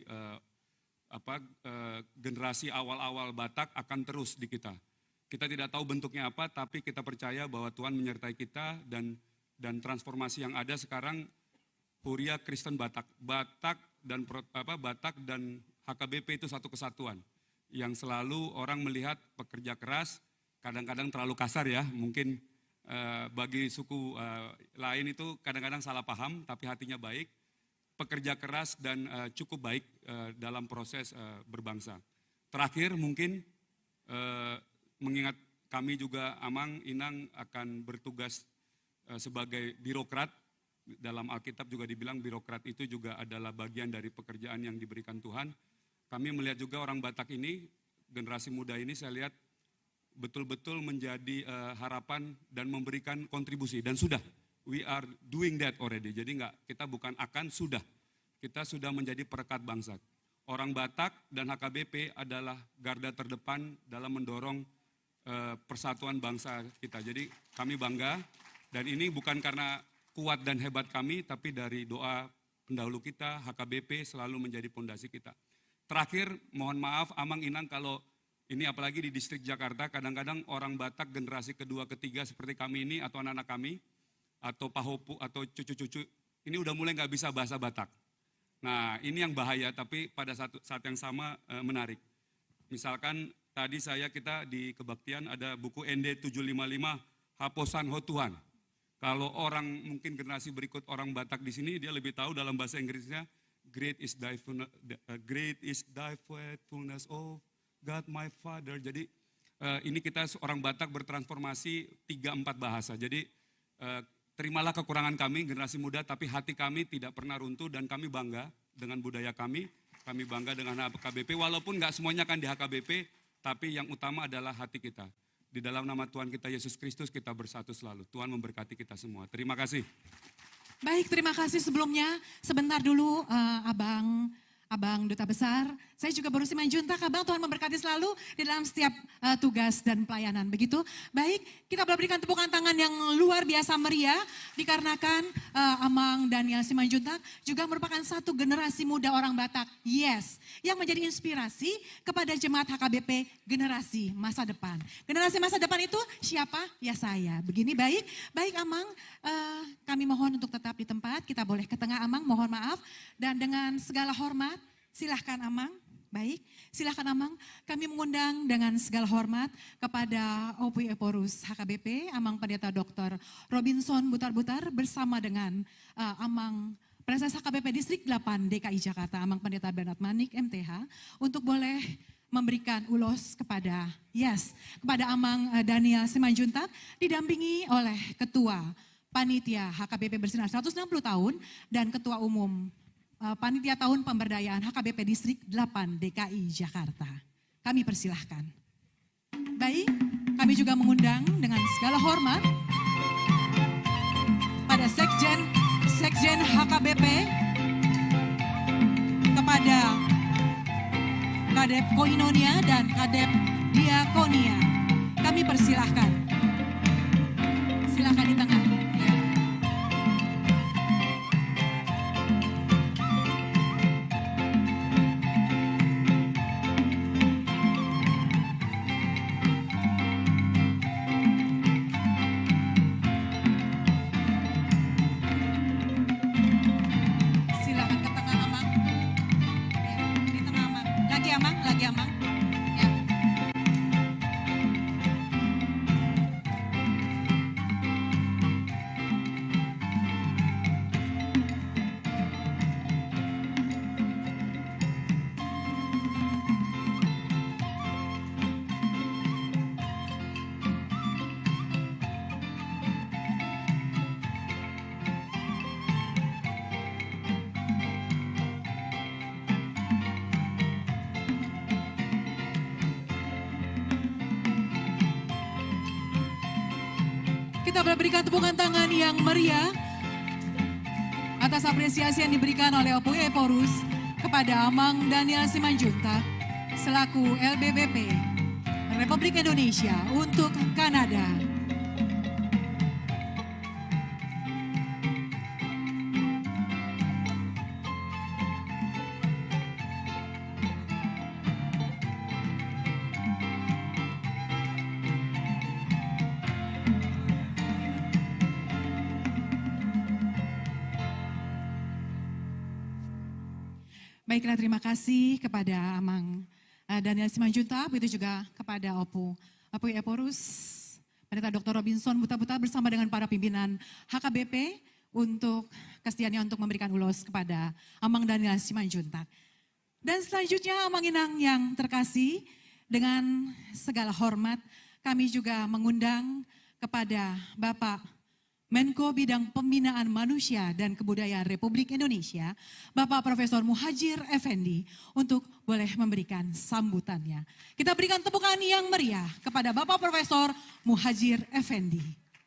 generasi awal-awal Batak akan terus di kita. Kita tidak tahu bentuknya apa, tapi kita percaya bahwa Tuhan menyertai kita dan transformasi yang ada sekarang Huria Kristen Batak. Batak dan HKBP itu satu kesatuan yang selalu orang melihat pekerja keras, kadang-kadang terlalu kasar ya, mungkin bagi suku lain itu kadang-kadang salah paham, tapi hatinya baik, pekerja keras dan cukup baik dalam proses berbangsa. Terakhir mungkin mengingat kami juga Amang Inang akan bertugas sebagai birokrat. Dalam Alkitab juga dibilang birokrat itu juga adalah bagian dari pekerjaan yang diberikan Tuhan. Kami melihat juga orang Batak ini, generasi muda ini saya lihat betul-betul menjadi harapan dan memberikan kontribusi. Dan sudah, we are doing that already. Jadi kita bukan akan, sudah. Kita sudah menjadi perekat bangsa. Orang Batak dan HKBP adalah garda terdepan dalam mendorong persatuan bangsa kita. Jadi kami bangga, dan ini bukan karena kuat dan hebat kami, tapi dari doa pendahulu kita, HKBP selalu menjadi pondasi kita. Terakhir, mohon maaf Amang Inang kalau ini apalagi di distrik Jakarta, kadang-kadang orang Batak generasi kedua, ketiga seperti kami ini, atau anak-anak kami, atau pahopu, atau cucu-cucu, ini udah mulai nggak bisa bahasa Batak. Nah ini yang bahaya, tapi pada saat yang sama menarik. Misalkan tadi kita di kebaktian ada buku ND 755, Haposan Ho Tuhan. Kalau orang mungkin generasi berikut orang Batak di sini, dia lebih tahu dalam bahasa Inggrisnya, great is thy faithfulness, oh God my Father. Jadi ini kita orang Batak bertransformasi 3-4 bahasa. Jadi terimalah kekurangan kami, generasi muda, tapi hati kami tidak pernah runtuh dan kami bangga dengan budaya kami bangga dengan HKBP, walaupun nggak semuanya kan di HKBP, tapi yang utama adalah hati kita. Di dalam nama Tuhan kita Yesus Kristus kita bersatu selalu. Tuhan memberkati kita semua. Terima kasih. Baik, terima kasih sebelumnya. Sebentar dulu Abang Duta Besar. Saya juga baru Simanjuntak, Abang, Tuhan memberkati selalu di dalam setiap tugas dan pelayanan. Begitu, baik, kita berikan tepukan tangan yang luar biasa meriah. Dikarenakan Amang Daniel Simanjuntak juga merupakan satu generasi muda orang Batak. Yes, yang menjadi inspirasi kepada jemaat HKBP generasi masa depan. Generasi masa depan itu siapa? Ya saya. Begini, baik Amang, kami mohon untuk tetap di tempat. Kita boleh ke tengah Amang, mohon maaf. Dan dengan segala hormat, silahkan Amang. Baik, silahkan Amang. Kami mengundang dengan segala hormat kepada Opui Eporus HKBP, Amang Pendeta Dr. Robinson Butar-Butar bersama dengan Amang Presas HKBP Distrik 8 DKI Jakarta, Amang Pendeta Bernard Manik MTH, untuk boleh memberikan ulos kepada Amang Daniel Simanjuntak, didampingi oleh Ketua Panitia HKBP Bersinar 160 tahun dan Ketua Umum Panitia Tahun Pemberdayaan HKBP Distrik 8 DKI Jakarta. Kami persilahkan. Baik, kami juga mengundang dengan segala hormat pada Sekjen HKBP, kepada Kadep Koinonia dan Kadep Diakonia. Kami persilahkan. Silahkan di tengah. Kita berikan tepukan tangan yang meriah atas apresiasi yang diberikan oleh Opui Eporus kepada Amang Daniel Simanjuntak selaku LBBP Republik Indonesia untuk Kanada. Baiklah, terima kasih kepada Amang Daniel Simanjuntak, begitu juga kepada Opui Eporus Pendeta Dr. Robinson Buta-Buta bersama dengan para pimpinan HKBP untuk kesediaannya untuk memberikan ulos kepada Amang Daniel Simanjuntak. Dan selanjutnya Amang Inang yang terkasih, dengan segala hormat kami juga mengundang kepada Bapak Menko Bidang Pembinaan Manusia dan Kebudayaan Republik Indonesia, Bapak Profesor Muhadjir Effendi, untuk boleh memberikan sambutannya. Kita berikan tepukan yang meriah kepada Bapak Profesor Muhadjir Effendi.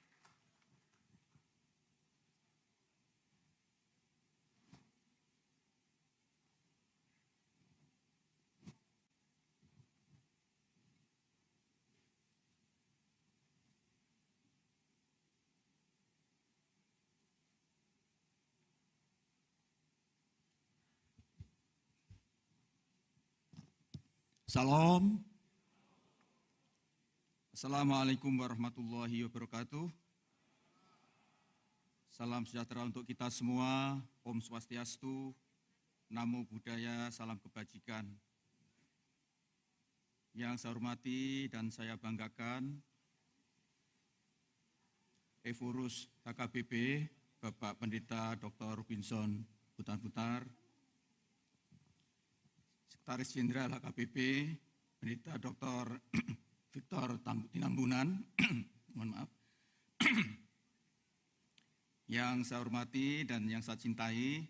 Salam. Assalamualaikum warahmatullahi wabarakatuh. Salam sejahtera untuk kita semua. Om Swastiastu, Namo Buddhaya, salam kebajikan. Yang saya hormati dan saya banggakan, Evorus HKBP, Bapak Pendeta Dr. Robinson Buta-Buta, Sekretaris Jenderal HKBP, Pendeta Dr. Victor Tinambunan, mohon maaf. Yang saya hormati dan yang saya cintai,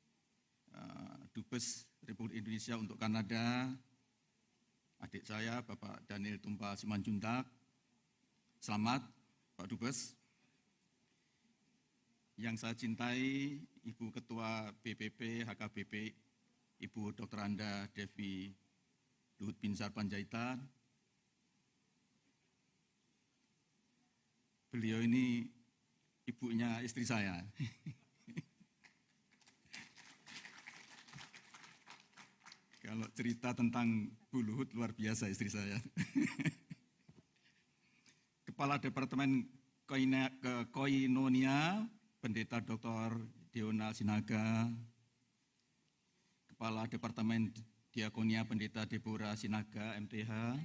Dubes Republik Indonesia untuk Kanada, adik saya Bapak Daniel Tumpal Simanjuntak. Selamat Pak Dubes. Yang saya cintai, Ibu Ketua BPP HKBP, Ibu Dr. Anda Devi Luhut Binsar Panjaitan. Beliau ini ibunya istri saya. Kalau cerita tentang Bu Luhut luar biasa istri saya. Kepala Departemen Koinonia, Pendeta Dr. Deonal Sinaga, Kepala Departemen Diakonia Pendeta Deborah Sinaga, MTH,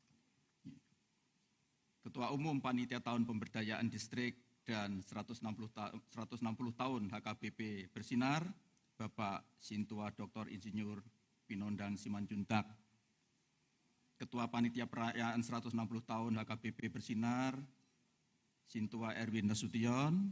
Ketua Umum Panitia Tahun Pemberdayaan Distrik dan 160 tahun HKBP Bersinar, Bapak Sintua Dr. Insinyur Pinondang Simanjuntak, Ketua Panitia Perayaan 160 tahun HKBP Bersinar, Sintua Erwin Nasution,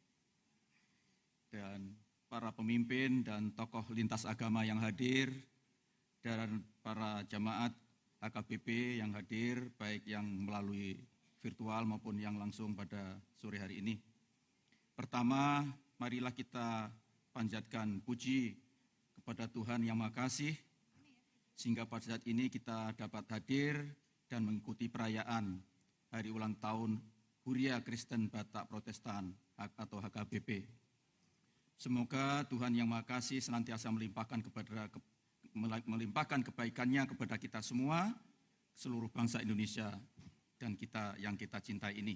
dan para pemimpin dan tokoh lintas agama yang hadir, dan para jamaat HKBP yang hadir, baik yang melalui virtual maupun yang langsung pada sore hari ini. Pertama, marilah kita panjatkan puji kepada Tuhan Yang Maha Kasih, sehingga pada saat ini kita dapat hadir dan mengikuti perayaan Hari Ulang Tahun Huria Kristen Batak Protestan atau HKBP. Semoga Tuhan Yang Maha Kasih senantiasa melimpahkan kebaikannya kepada kita semua, seluruh bangsa Indonesia, dan yang kita cintai ini.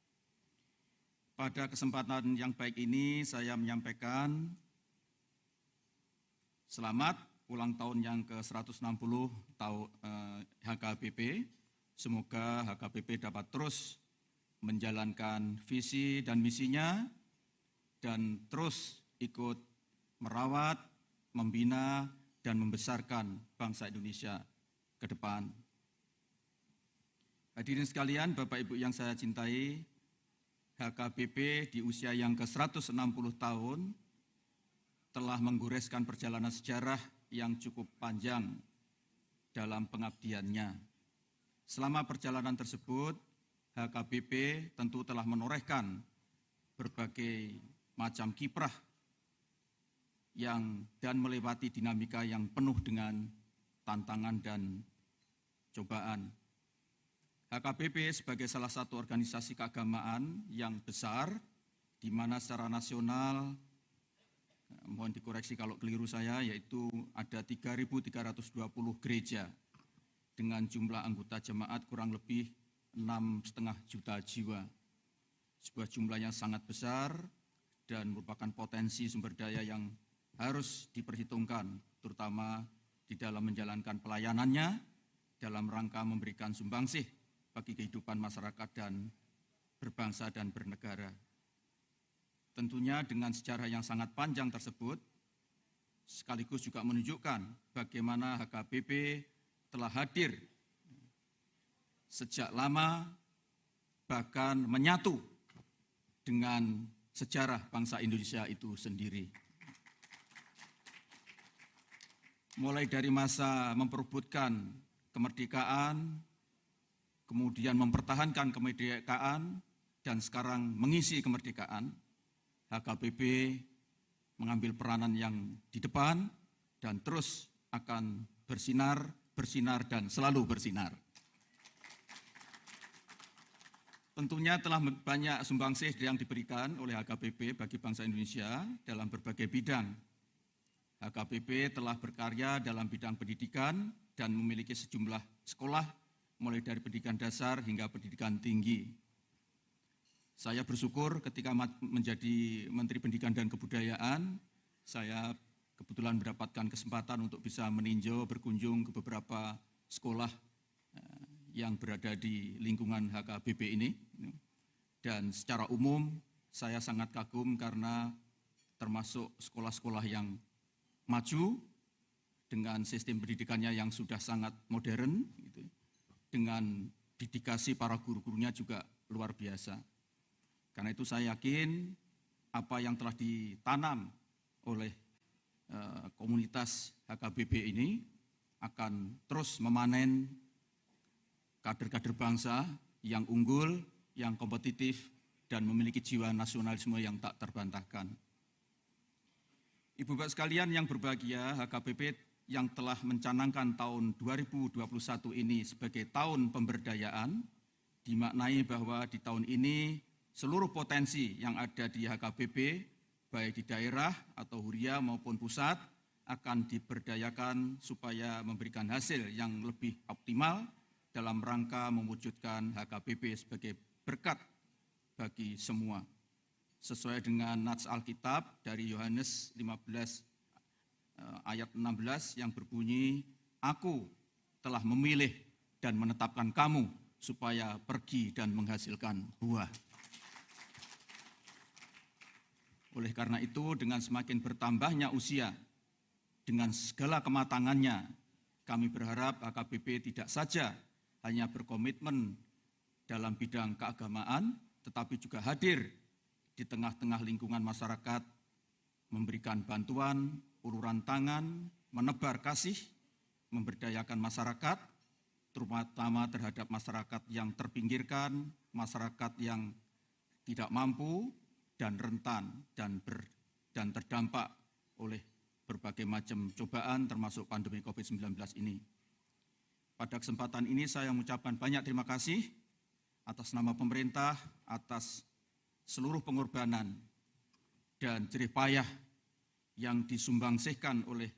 Pada kesempatan yang baik ini saya menyampaikan selamat ulang tahun yang ke-160 tahun HKBP. Semoga HKBP dapat terus menjalankan visi dan misinya dan terus ikut merawat, membina, dan membesarkan bangsa Indonesia ke depan. Hadirin sekalian, Bapak Ibu yang saya cintai, HKBP di usia yang ke-160 tahun telah menggoreskan perjalanan sejarah yang cukup panjang dalam pengabdiannya. Selama perjalanan tersebut, HKBP tentu telah menorehkan berbagai macam kiprah dan melewati dinamika yang penuh dengan tantangan dan cobaan. HKBP sebagai salah satu organisasi keagamaan yang besar, di mana secara nasional, mohon dikoreksi kalau keliru saya, yaitu ada 3.320 gereja dengan jumlah anggota jemaat kurang lebih 6,5 juta jiwa. Sebuah jumlah yang sangat besar dan merupakan potensi sumber daya yang harus diperhitungkan, terutama di dalam menjalankan pelayanannya, dalam rangka memberikan sumbangsih bagi kehidupan masyarakat dan berbangsa dan bernegara. Tentunya dengan sejarah yang sangat panjang tersebut, sekaligus juga menunjukkan bagaimana HKBP telah hadir sejak lama, bahkan menyatu dengan sejarah bangsa Indonesia itu sendiri. Mulai dari masa memperebutkan kemerdekaan, kemudian mempertahankan kemerdekaan, dan sekarang mengisi kemerdekaan, HKBP mengambil peranan yang di depan dan terus akan bersinar, dan selalu bersinar. Tentunya telah banyak sumbangsih yang diberikan oleh HKBP bagi bangsa Indonesia dalam berbagai bidang. HKBP telah berkarya dalam bidang pendidikan dan memiliki sejumlah sekolah mulai dari pendidikan dasar hingga pendidikan tinggi. Saya bersyukur ketika menjadi Menteri Pendidikan dan Kebudayaan, saya kebetulan mendapatkan kesempatan untuk bisa meninjau, berkunjung ke beberapa sekolah yang berada di lingkungan HKBP ini. Dan secara umum saya sangat kagum karena termasuk sekolah-sekolah yang maju dengan sistem pendidikannya yang sudah sangat modern, gitu, dengan dedikasi para guru-gurunya juga luar biasa. Karena itu saya yakin apa yang telah ditanam oleh komunitas HKBP ini akan terus memanen kader-kader bangsa yang unggul, yang kompetitif, dan memiliki jiwa nasionalisme yang tak terbantahkan. Ibu Bapak sekalian yang berbahagia, HKBP yang telah mencanangkan tahun 2021 ini sebagai tahun pemberdayaan, dimaknai bahwa di tahun ini seluruh potensi yang ada di HKBP, baik di daerah atau huria maupun pusat, akan diberdayakan supaya memberikan hasil yang lebih optimal dalam rangka mewujudkan HKBP sebagai berkat bagi semua. Sesuai dengan nats Alkitab dari Yohanes 15 ayat 16 yang berbunyi, "Aku telah memilih dan menetapkan kamu supaya pergi dan menghasilkan buah." Oleh karena itu, dengan semakin bertambahnya usia, dengan segala kematangannya, kami berharap HKBP tidak saja hanya berkomitmen dalam bidang keagamaan, tetapi juga hadir di tengah-tengah lingkungan masyarakat, memberikan bantuan, uluran tangan, menebar kasih, memberdayakan masyarakat, terutama terhadap masyarakat yang terpinggirkan, masyarakat yang tidak mampu dan rentan dan terdampak oleh berbagai macam cobaan termasuk pandemi COVID-19 ini. Pada kesempatan ini saya mengucapkan banyak terima kasih atas nama pemerintah, atas seluruh pengorbanan dan jerih payah yang disumbangsihkan oleh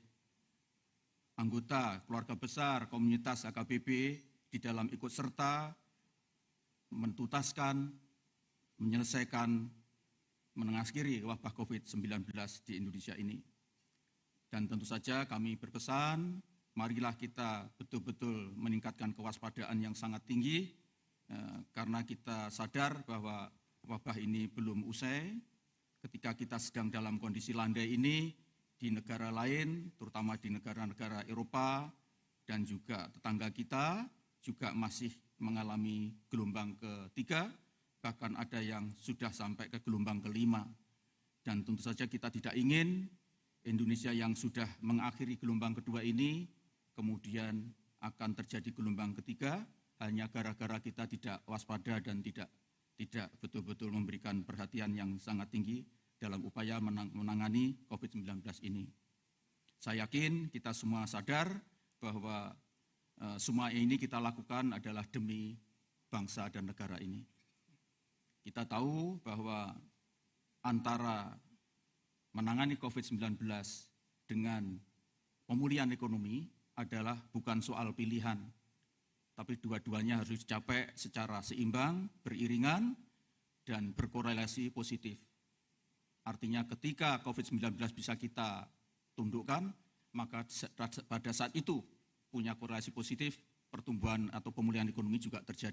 anggota keluarga besar komunitas HKBP di dalam ikut serta menuntaskan, menyelesaikan, mengakhiri wabah COVID-19 di Indonesia ini. Dan tentu saja kami berpesan, marilah kita betul-betul meningkatkan kewaspadaan yang sangat tinggi, karena kita sadar bahwa wabah ini belum usai. Ketika kita sedang dalam kondisi landai ini, di negara lain, terutama di negara-negara Eropa dan juga tetangga kita, juga masih mengalami gelombang ketiga, bahkan ada yang sudah sampai ke gelombang kelima. Dan tentu saja kita tidak ingin Indonesia yang sudah mengakhiri gelombang kedua ini, kemudian akan terjadi gelombang ketiga, hanya gara-gara kita tidak waspada dan tidak betul-betul memberikan perhatian yang sangat tinggi dalam upaya menangani COVID-19 ini. Saya yakin kita semua sadar bahwa semua ini kita lakukan adalah demi bangsa dan negara ini. Kita tahu bahwa antara menangani COVID-19 dengan pemulihan ekonomi adalah bukan soal pilihan, tapi dua-duanya harus dicapai secara seimbang, beriringan, dan berkorelasi positif. Artinya ketika COVID-19 bisa kita tundukkan, maka pada saat itu punya korelasi positif, pertumbuhan atau pemulihan ekonomi juga terjadi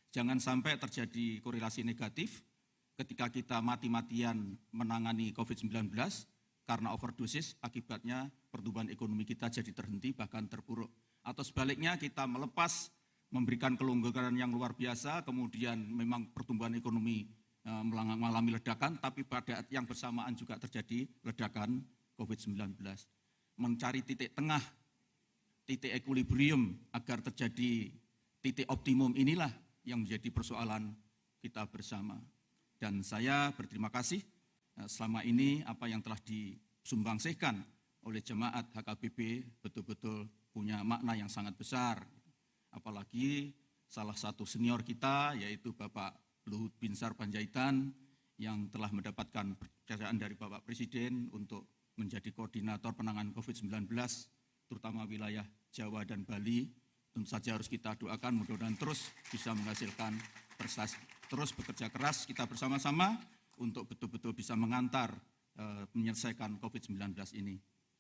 Jangan sampai terjadi korelasi negatif ketika kita mati-matian menangani COVID-19 karena overdosis, akibatnya pertumbuhan ekonomi kita jadi terhenti bahkan terpuruk. Atau sebaliknya kita melepas, memberikan kelonggaran yang luar biasa, kemudian memang pertumbuhan ekonomi mengalami ledakan, tapi pada yang bersamaan juga terjadi ledakan COVID-19. Mencari titik tengah, titik equilibrium agar terjadi titik optimum inilah yang menjadi persoalan kita bersama. Dan saya berterima kasih selama ini apa yang telah disumbangsihkan oleh jemaat HKBP betul-betul punya makna yang sangat besar. Apalagi salah satu senior kita yaitu Bapak Luhut Binsar Panjaitan yang telah mendapatkan kepercayaan dari Bapak Presiden untuk menjadi koordinator penanganan COVID-19 terutama wilayah Jawa dan Bali. Tentu saja harus kita doakan mudah-mudahan terus bisa menghasilkan prestasi, terus bekerja keras kita bersama-sama untuk betul-betul bisa mengantar menyelesaikan COVID-19 ini.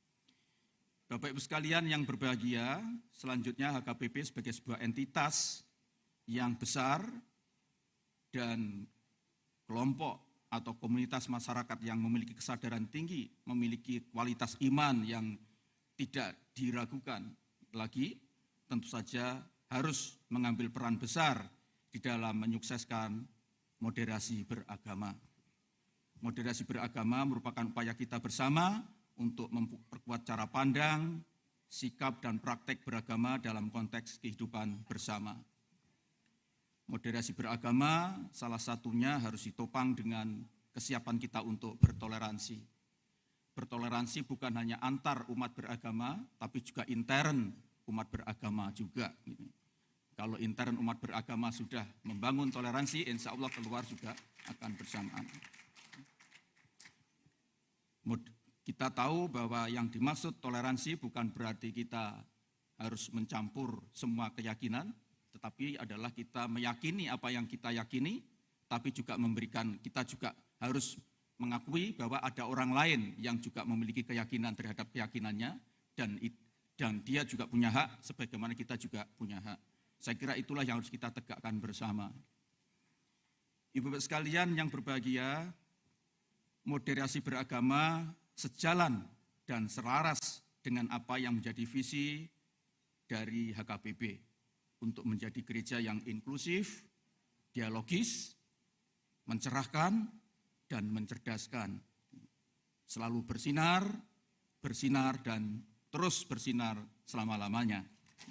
Bapak Ibu sekalian yang berbahagia, selanjutnya HKBP sebagai sebuah entitas yang besar dan kelompok atau komunitas masyarakat yang memiliki kesadaran tinggi, memiliki kualitas iman yang tidak diragukan lagi, tentu saja harus mengambil peran besar di dalam menyukseskan moderasi beragama. Moderasi beragama merupakan upaya kita bersama untuk memperkuat cara pandang, sikap dan praktek beragama dalam konteks kehidupan bersama. Moderasi beragama salah satunya harus ditopang dengan kesiapan kita untuk bertoleransi. Bertoleransi bukan hanya antar umat beragama, tapi juga intern umat beragama juga. Kalau intern umat beragama sudah membangun toleransi, insya Allah keluar juga akan bersamaan. Kita tahu bahwa yang dimaksud toleransi bukan berarti kita harus mencampur semua keyakinan, tetapi adalah kita meyakini apa yang kita yakini, tapi juga memberikan, kita juga harus mengakui bahwa ada orang lain yang juga memiliki keyakinan terhadap keyakinannya, dan dia juga punya hak, sebagaimana kita juga punya hak. Saya kira itulah yang harus kita tegakkan bersama. Ibu-ibu sekalian yang berbahagia, moderasi beragama sejalan dan selaras dengan apa yang menjadi visi dari HKBP untuk menjadi gereja yang inklusif, dialogis, mencerahkan, dan mencerdaskan. Selalu bersinar, dan terus bersinar selama-lamanya.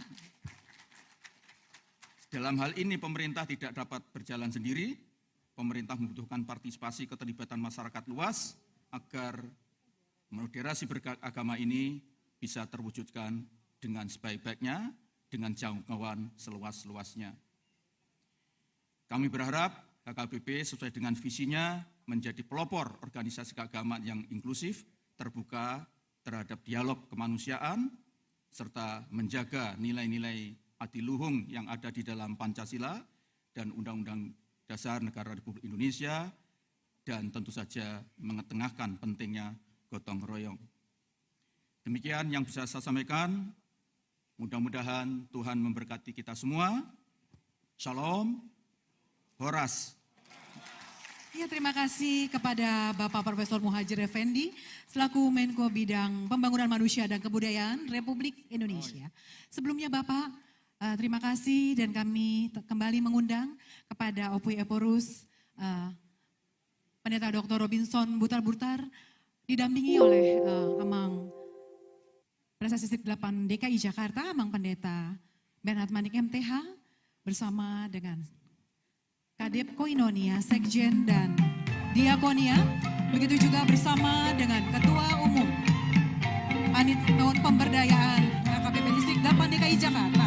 Dalam hal ini pemerintah tidak dapat berjalan sendiri, pemerintah membutuhkan partisipasi keterlibatan masyarakat luas agar moderasi beragama ini bisa terwujudkan dengan sebaik-baiknya, dengan jangkauan seluas-luasnya. Kami berharap HKBP sesuai dengan visinya menjadi pelopor organisasi keagamaan yang inklusif, terbuka terhadap dialog kemanusiaan, serta menjaga nilai-nilai adiluhung yang ada di dalam Pancasila dan Undang-Undang Dasar Negara Republik Indonesia, dan tentu saja mengetengahkan pentingnya gotong royong. Demikian yang bisa saya sampaikan. Mudah-mudahan Tuhan memberkati kita semua. Shalom, Horas. Ya, terima kasih kepada Bapak Profesor Muhadjir Effendi selaku Menko Bidang Pembangunan Manusia dan Kebudayaan Republik Indonesia. Sebelumnya Bapak, terima kasih dan kami kembali mengundang kepada Opui Eporus Pendeta Dr. Robinson Butar-Butar didampingi oleh Amang Presasi Distrik 8 DKI Jakarta, Amang Pendeta Bernhard Manik MTH bersama dengan Kadep Koinonia, Sekjen dan Diakonia, begitu juga bersama dengan Ketua Umum Panit Tahun Pemberdayaan HKBP Distrik 8 DKI Jakarta.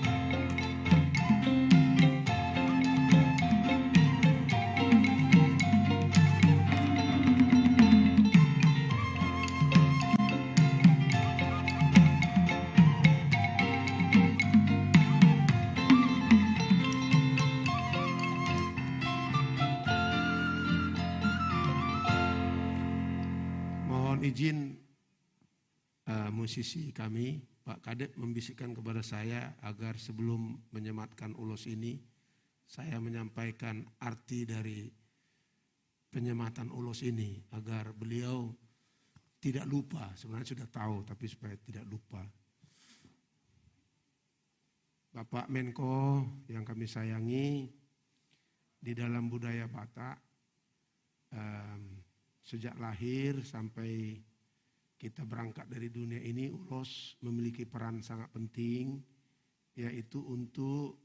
Izin musisi kami, Pak Kadep membisikkan kepada saya agar sebelum menyematkan ulos ini, saya menyampaikan arti dari penyematan ulos ini agar beliau tidak lupa. Sebenarnya sudah tahu, tapi supaya tidak lupa. Bapak Menko yang kami sayangi, di dalam budaya Batak, sejak lahir sampai kita berangkat dari dunia ini, ulos memiliki peran sangat penting, yaitu untuk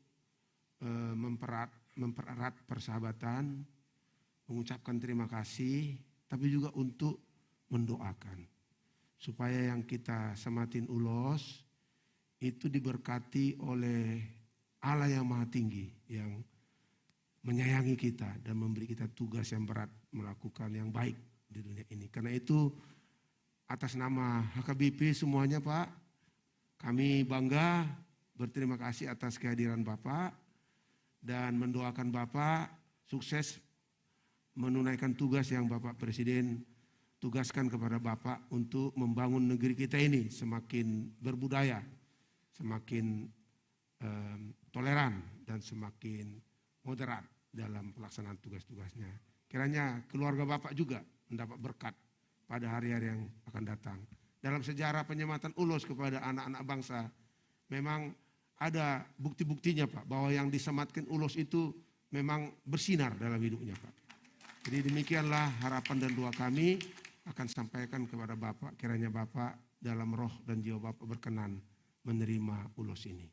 mempererat persahabatan, mengucapkan terima kasih, tapi juga untuk mendoakan. Supaya yang kita sematin ulos itu diberkati oleh Allah yang Maha Tinggi, yang menyayangi kita dan memberi kita tugas yang berat melakukan yang baik di dunia ini. Karena itu atas nama HKBP semuanya Pak, kami bangga berterima kasih atas kehadiran Bapak dan mendoakan Bapak sukses menunaikan tugas yang Bapak Presiden tugaskan kepada Bapak untuk membangun negeri kita ini semakin berbudaya, semakin toleran dan semakin moderat dalam pelaksanaan tugas-tugasnya. Kiranya keluarga Bapak juga mendapat berkat pada hari-hari yang akan datang. Dalam sejarah penyematan ulos kepada anak-anak bangsa, memang ada bukti-buktinya Pak, bahwa yang disematkan ulos itu memang bersinar dalam hidupnya Pak. Jadi demikianlah harapan dan doa kami akan sampaikan kepada Bapak. Kiranya Bapak dalam roh dan jiwa Bapak berkenan menerima ulos ini.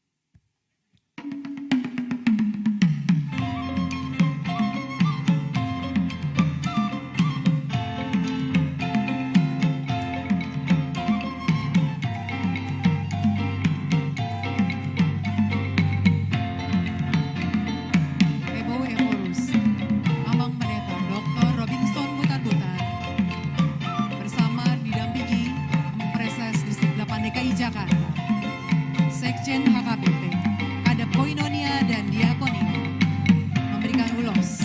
Sekjen HKBP, Kadep Koinonia dan Diakonia memberikan ulos.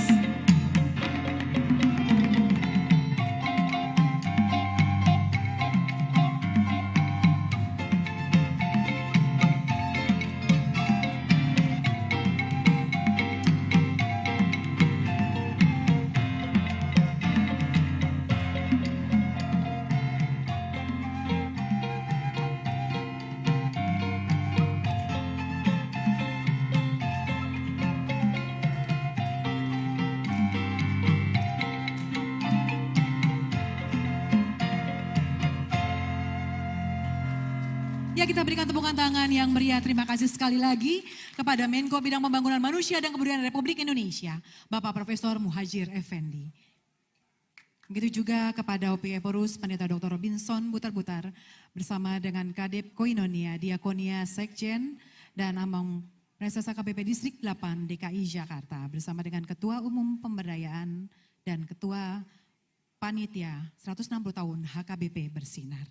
Ya, kita berikan tepukan tangan yang meriah. Terima kasih sekali lagi kepada Menko Bidang Pembangunan Manusia dan Kebudayaan Republik Indonesia, Bapak Profesor Muhadjir Effendi. Begitu juga kepada OPI Eporus, Pendeta Dr. Robinson Butar-Butar, bersama dengan Kadep Koinonia, Diakonia, Sekjen, dan Among Preses HKBP Distrik 8 DKI Jakarta, bersama dengan Ketua Umum Pemberdayaan dan Ketua Panitia 160 tahun HKBP Bersinar.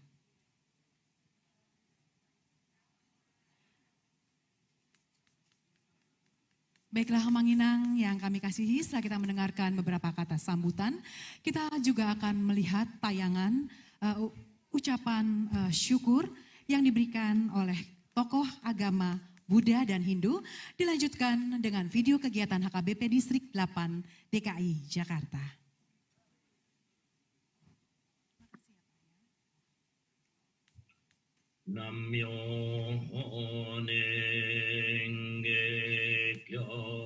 Baiklah Manginang yang kami kasihi, setelah kita mendengarkan beberapa kata sambutan, kita juga akan melihat tayangan ucapan syukur yang diberikan oleh tokoh agama Buddha dan Hindu, dilanjutkan dengan video kegiatan HKBP Distrik 8 DKI Jakarta. Namyo Nenge Kyo.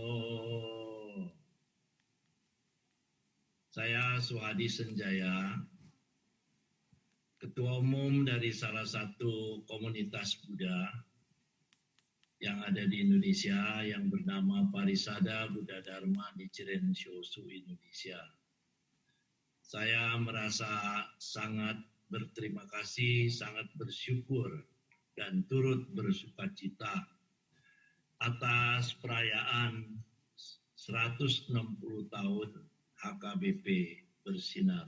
Saya Suhadi Senjaya, Ketua Umum dari salah satu komunitas Buddha yang ada di Indonesia yang bernama Parisada Buddha Dharma Nichiren Shosu Indonesia. Saya merasa sangat berterima kasih, sangat bersyukur dan turut bersukacita atas perayaan 160 tahun HKBP Bersinar.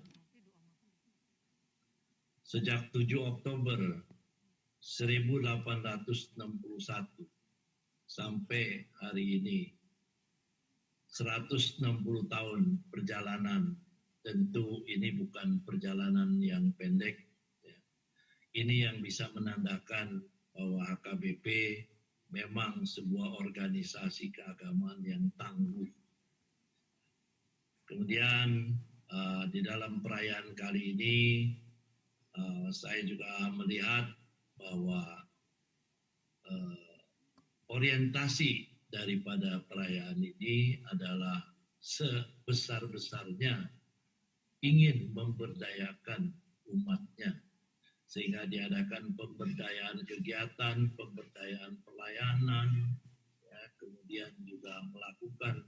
Sejak 7 Oktober 1861 sampai hari ini, 160 tahun perjalanan. Tentu ini bukan perjalanan yang pendek. Ini yang bisa menandakan bahwa HKBP memang sebuah organisasi keagamaan yang tangguh. Kemudian di dalam perayaan kali ini saya juga melihat bahwa orientasi daripada perayaan ini adalah sebesar-besarnya ingin memberdayakan umatnya, sehingga diadakan pemberdayaan kegiatan, pemberdayaan pelayanan, ya, kemudian juga melakukan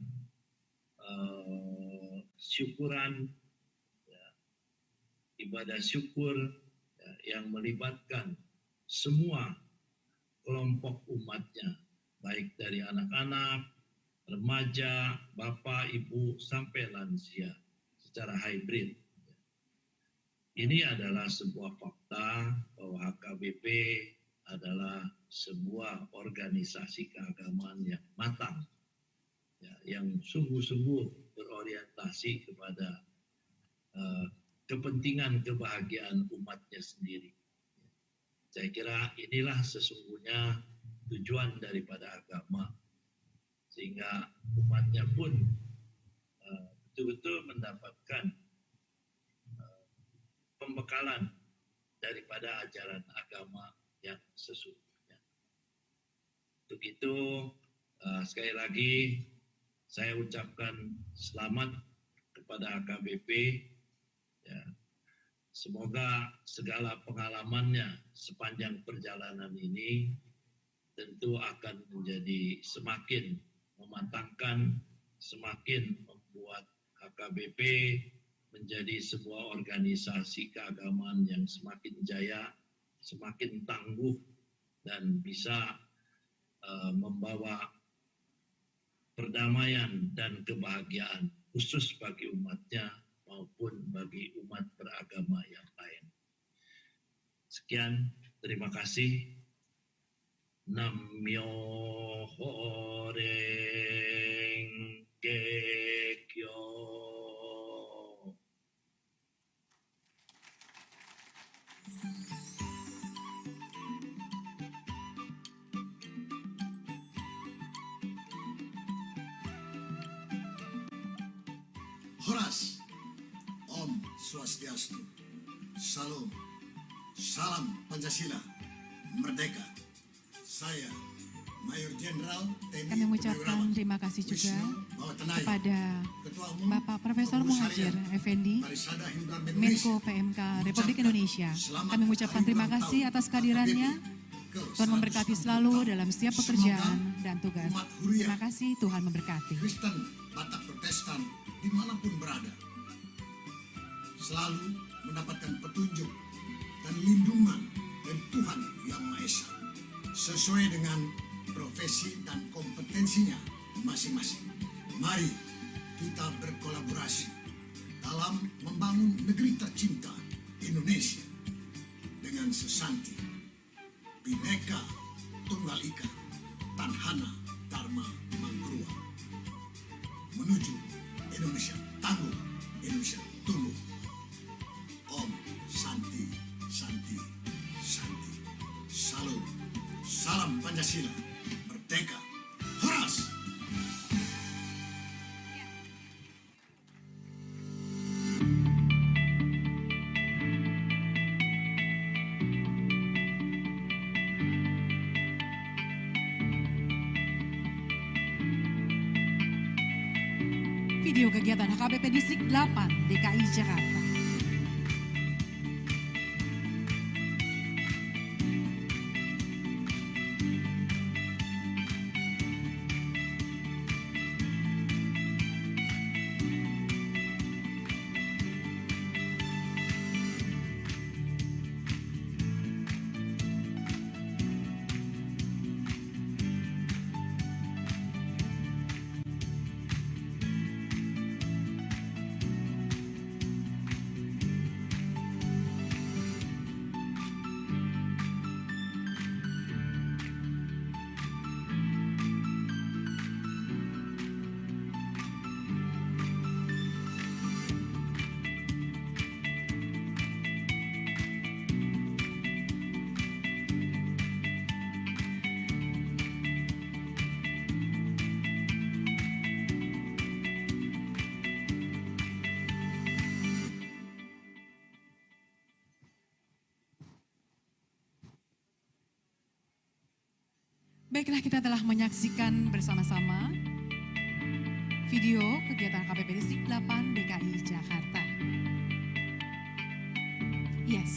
syukuran, ya, ibadah syukur, ya, yang melibatkan semua kelompok umatnya, baik dari anak-anak, remaja, bapak, ibu, sampai lansia secara hybrid. Ini adalah sebuah fakta bahwa HKBP adalah sebuah organisasi keagamaan yang matang, ya, yang sungguh-sungguh berorientasi kepada kepentingan kebahagiaan umatnya sendiri. Saya kira inilah sesungguhnya tujuan daripada agama, sehingga umatnya pun betul-betul mendapatkan pembekalan daripada ajaran agama yang sesungguhnya. Untuk itu, sekali lagi saya ucapkan selamat kepada HKBP. Ya, semoga segala pengalamannya sepanjang perjalanan ini tentu akan menjadi semakin mematangkan, semakin membuat HKBP menjadi sebuah organisasi keagamaan yang semakin jaya, semakin tangguh, dan bisa membawa perdamaian dan kebahagiaan khusus bagi umatnya maupun bagi umat beragama yang lain. Sekian, terima kasih. Nam-myoho Renge Kyo. Horas, Om Swastiastu, Salam, Salam Pancasila, Merdeka. Saya, Mayor Jenderal TNI Kami mengucapkan terima kasih juga kepada Ketua Umum Bapak Profesor Muhadjir Effendi, Parisada Himpunan Menko PMK Republik Indonesia. Kami mengucapkan terima kasih atas kehadirannya. Tuhan memberkati selalu dalam setiap pekerjaan dan tugas. Terima kasih, Tuhan memberkati. Kristen, Batak, Protestan, dimanapun berada, selalu mendapatkan petunjuk dan lindungan dari Tuhan Yang Maha Esa, sesuai dengan profesi dan kompetensinya masing-masing. Mari kita berkolaborasi dalam membangun negeri tercinta Indonesia dengan sesanti, Bhinneka Tunggal Ika, Tanhana Dharma Manggruwa, menuju Indonesia tangguh, Indonesia tumbuh. Om Santi, Santi, Santi. Salam, salam Pancasila, merdeka, horas. Video kegiatan HKBP Distrik 8 DKI Jakarta. Baiklah, kita telah menyaksikan bersama-sama video kegiatan HKBP Distrik 8 DKI Jakarta. Yes.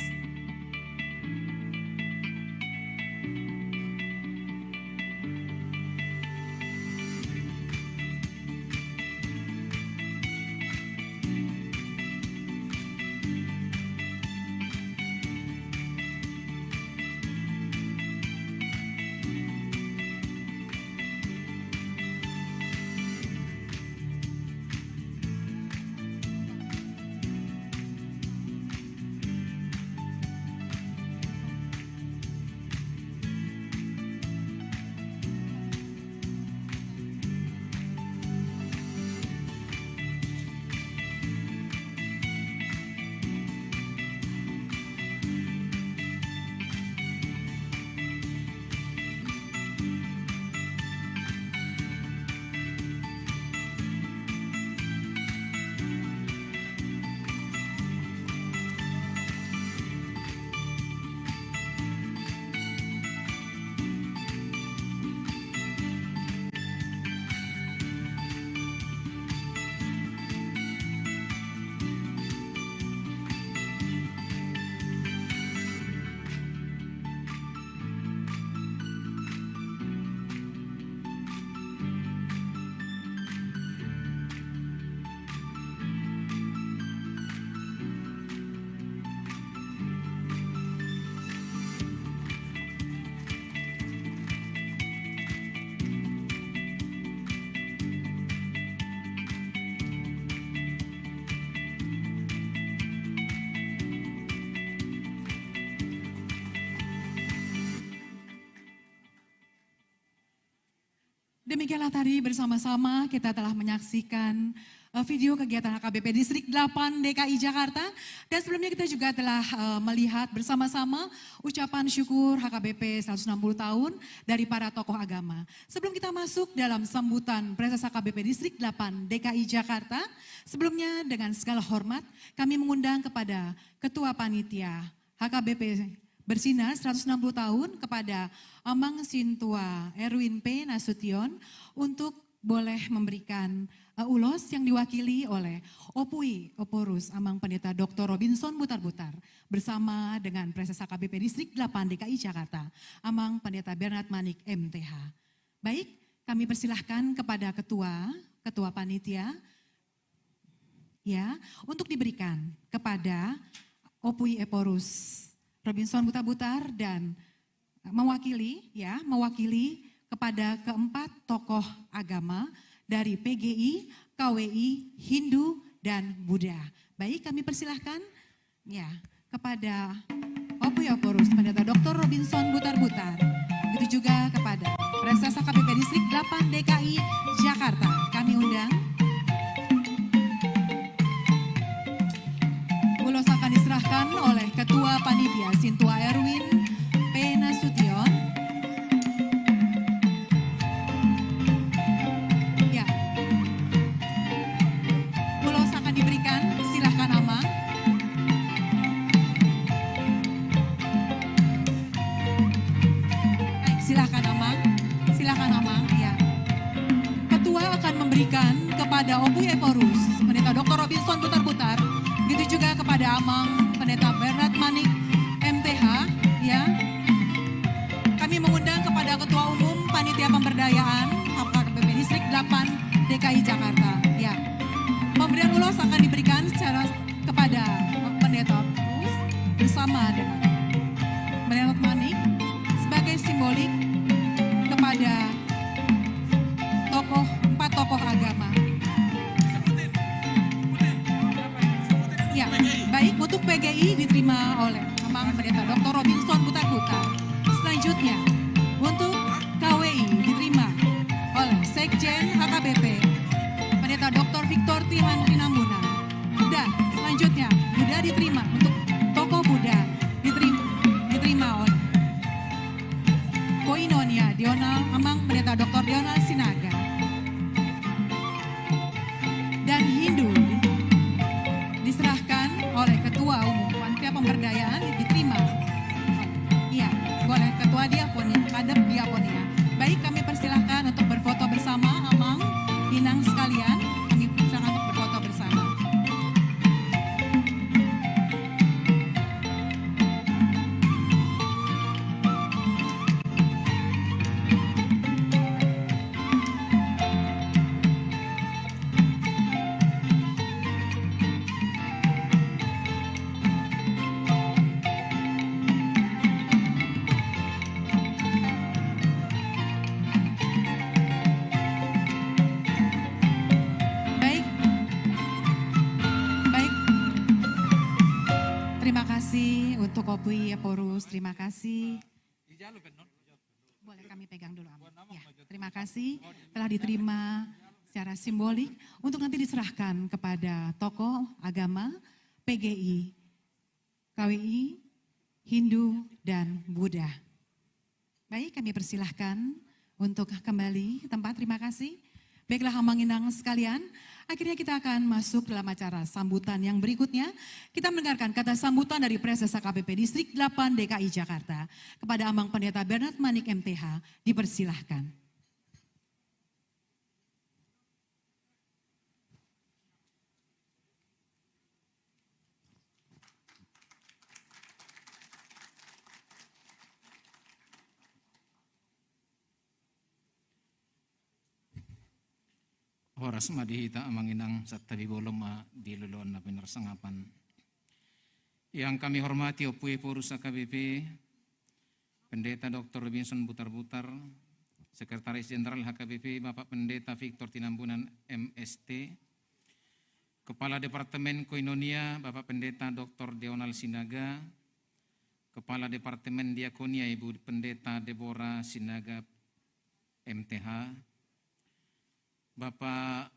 Demikianlah tadi bersama-sama kita telah menyaksikan video kegiatan HKBP Distrik 8 DKI Jakarta. Dan sebelumnya kita juga telah melihat bersama-sama ucapan syukur HKBP 160 tahun dari para tokoh agama. Sebelum kita masuk dalam sambutan Presas HKBP Distrik 8 DKI Jakarta, sebelumnya dengan segala hormat kami mengundang kepada Ketua Panitia HKBP Bersinar 160 tahun kepada Amang Sintua Erwin P. Nasution untuk boleh memberikan ulos yang diwakili oleh Opui Oporus Amang Pendeta Dr. Robinson Butar-Butar bersama dengan Presas HKBP Distrik 8 DKI Jakarta, Amang Pendeta Bernard Manik MTH. Baik, kami persilahkan kepada Ketua Panitia ya untuk diberikan kepada Opui Oporus Robinson Butar-Butar dan mewakili kepada keempat tokoh agama dari PGI, KWI, Hindu, dan Buddha. Baik, kami persilahkan ya kepada Opui Oporus Pendeta Dr. Robinson Butar-Butar. Begitu juga kepada Presas HKBP Distrik 8 DKI Jakarta. Kami undang. Ulos akan diserahkan oleh Ketua Panitia Sintua Erwin P. Nasution. Ya. Ulos akan diberikan, silakan Amang. Baik, silakan Amang, ya. Ketua akan memberikan kepada Opui Eporus Pendeta Dr. Robinson Butar-Butar. Begitu juga kepada Amang Pendeta Bernard Manik MTH, ya. Kami mengundang kepada Ketua Umum Panitia Pemberdayaan HKBP Distrik 8 DKI Jakarta, ya. Pemberian ulos akan diberikan secara kepada Pendeta Opus bersama dengan Bernard Manik sebagai simbolik kepada empat tokoh agama. Ya, baik, untuk PGI diterima oleh Amang Pendeta Dr. Robinson Butar-Butar. Selanjutnya, untuk KWI diterima oleh Sekjen HKBP Pendeta Dr. Victor Tihan Pinambunan. Dan selanjutnya, Buddha diterima untuk tokoh Buddha diterima oleh Koinonia Dional Amang Pendeta Dr. Dional Sinaga. Dan Hindu diserahkan oleh Ketua Umum Panitia Pemberdayaan diterima. Iya, oleh Ketua Diakonia, Kadep Diakonia. Baik, Terima kasih untuk kopi ya Porus, terima kasih. Boleh kami pegang dulu, Am. Ya, terima kasih telah diterima secara simbolik untuk nanti diserahkan kepada tokoh agama PGI, KWI, Hindu, dan Buddha. Baik, kami persilahkan untuk kembali ke tempat, terima kasih. Baiklah Hambang Inang sekalian, akhirnya kita akan masuk dalam acara sambutan yang berikutnya. Kita mendengarkan kata sambutan dari Presesa KPP Distrik 8 DKI Jakarta. Kepada Ambang Pendeta Bernard Manik MTH, dipersilahkan. Horas madihita amanginang sattabi bolom di luluan na pinarsangapan. Yang kami hormati Opui Porus HKBP, Pendeta Dr. Robinson Butar-Butar, Sekretaris Jenderal HKBP Bapak Pendeta Victor Tinambunan MST, Kepala Departemen Koinonia Bapak Pendeta Dr. Deonal Sinaga, Kepala Departemen Diakonia Ibu Pendeta Deborah Sinaga MTH, Bapak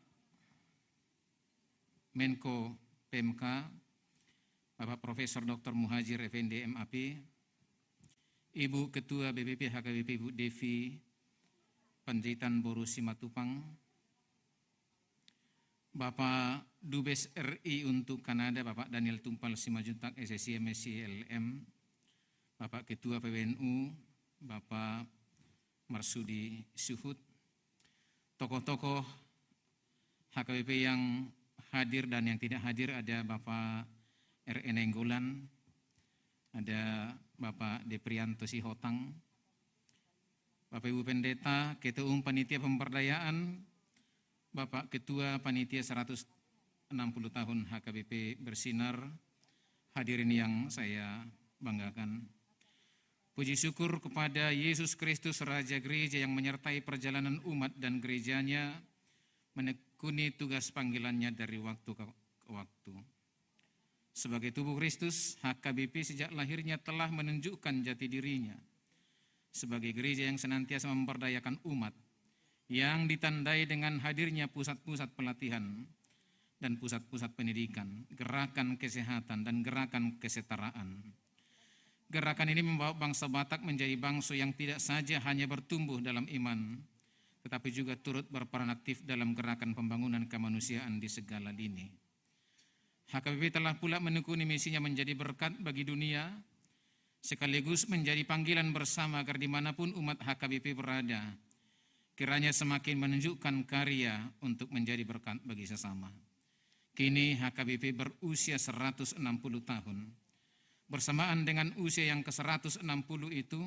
Menko PMK, Bapak Profesor Dr. Muhajir Effendi MAP, Ibu Ketua BPP HKBP Ibu Devi Panjaitan Boru Simatupang, Bapak Dubes RI untuk Kanada Bapak Daniel Tumpal Simajuntak SSI MSc LM, Bapak Ketua PWNU Bapak Marsudi Suhud, tokoh-tokoh HKBP yang hadir dan yang tidak hadir, ada Bapak R.E. Nenggolan, ada Bapak Deprianto Sihotang, Bapak Ibu Pendeta, Ketua Umum Panitia Pemberdayaan, Bapak Ketua Panitia 160 tahun HKBP Bersinar, hadirin yang saya banggakan. Puji syukur kepada Yesus Kristus Raja Gereja yang menyertai perjalanan umat dan gerejanya menekuni tugas panggilannya dari waktu ke waktu. Sebagai tubuh Kristus, HKBP sejak lahirnya telah menunjukkan jati dirinya sebagai gereja yang senantiasa memberdayakan umat, yang ditandai dengan hadirnya pusat-pusat pelatihan dan pusat-pusat pendidikan, gerakan kesehatan dan gerakan kesetaraan. Gerakan ini membawa bangsa Batak menjadi bangsa yang tidak saja hanya bertumbuh dalam iman, tetapi juga turut berperan aktif dalam gerakan pembangunan kemanusiaan di segala lini. HKBP telah pula menekuni misinya menjadi berkat bagi dunia, sekaligus menjadi panggilan bersama agar dimanapun umat HKBP berada, kiranya semakin menunjukkan karya untuk menjadi berkat bagi sesama. Kini HKBP berusia 160 tahun. Bersamaan dengan usia yang ke-160 itu,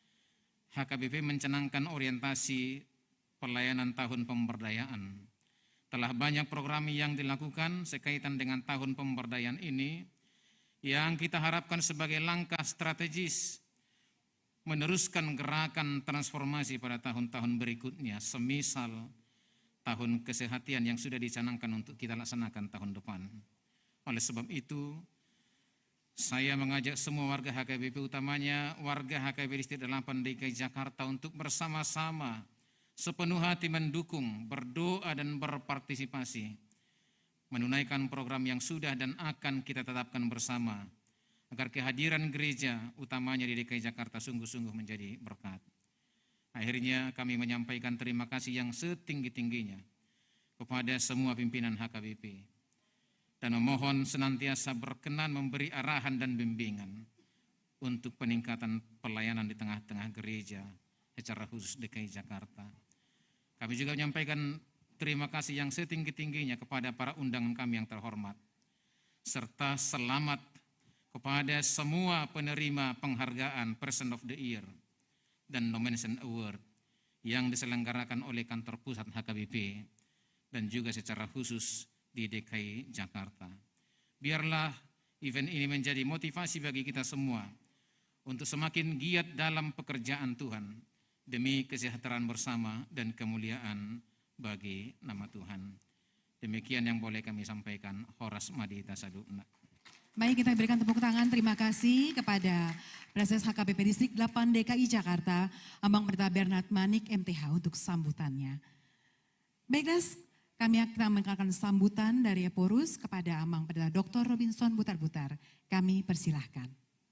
HKBP mencanangkan orientasi pelayanan tahun pemberdayaan. Telah banyak program yang dilakukan sekaitan dengan tahun pemberdayaan ini, yang kita harapkan sebagai langkah strategis meneruskan gerakan transformasi pada tahun-tahun berikutnya, semisal tahun kesehatan yang sudah dicanangkan untuk kita laksanakan tahun depan. Oleh sebab itu, saya mengajak semua warga HKBP, utamanya warga HKBP Distrik 8 DKI Jakarta, untuk bersama-sama sepenuh hati mendukung, berdoa dan berpartisipasi, menunaikan program yang sudah dan akan kita tetapkan bersama, agar kehadiran gereja, utamanya di DKI Jakarta, sungguh-sungguh menjadi berkat. Akhirnya kami menyampaikan terima kasih yang setinggi-tingginya kepada semua pimpinan HKBP, dan memohon senantiasa berkenan memberi arahan dan bimbingan untuk peningkatan pelayanan di tengah-tengah gereja, secara khusus DKI Jakarta. Kami juga menyampaikan terima kasih yang setinggi-tingginya kepada para undangan kami yang terhormat, serta selamat kepada semua penerima penghargaan Person of the Year dan Nomination Award yang diselenggarakan oleh kantor pusat HKBP dan juga secara khusus di DKI Jakarta. Biarlah event ini menjadi motivasi bagi kita semua untuk semakin giat dalam pekerjaan Tuhan demi kesejahteraan bersama dan kemuliaan bagi nama Tuhan. Demikian yang boleh kami sampaikan. Horas Madita Saduna. Baik, kita berikan tepuk tangan. Terima kasih kepada Presiden HKBP Distrik 8 DKI Jakarta, Ambang Pendeta Bernard Manik MTH untuk sambutannya. Baiklah, kami akan mendengarkan sambutan dari Eporus kepada Ambang Pendeta Dr. Robinson Butar-Butar. Kami persilahkan.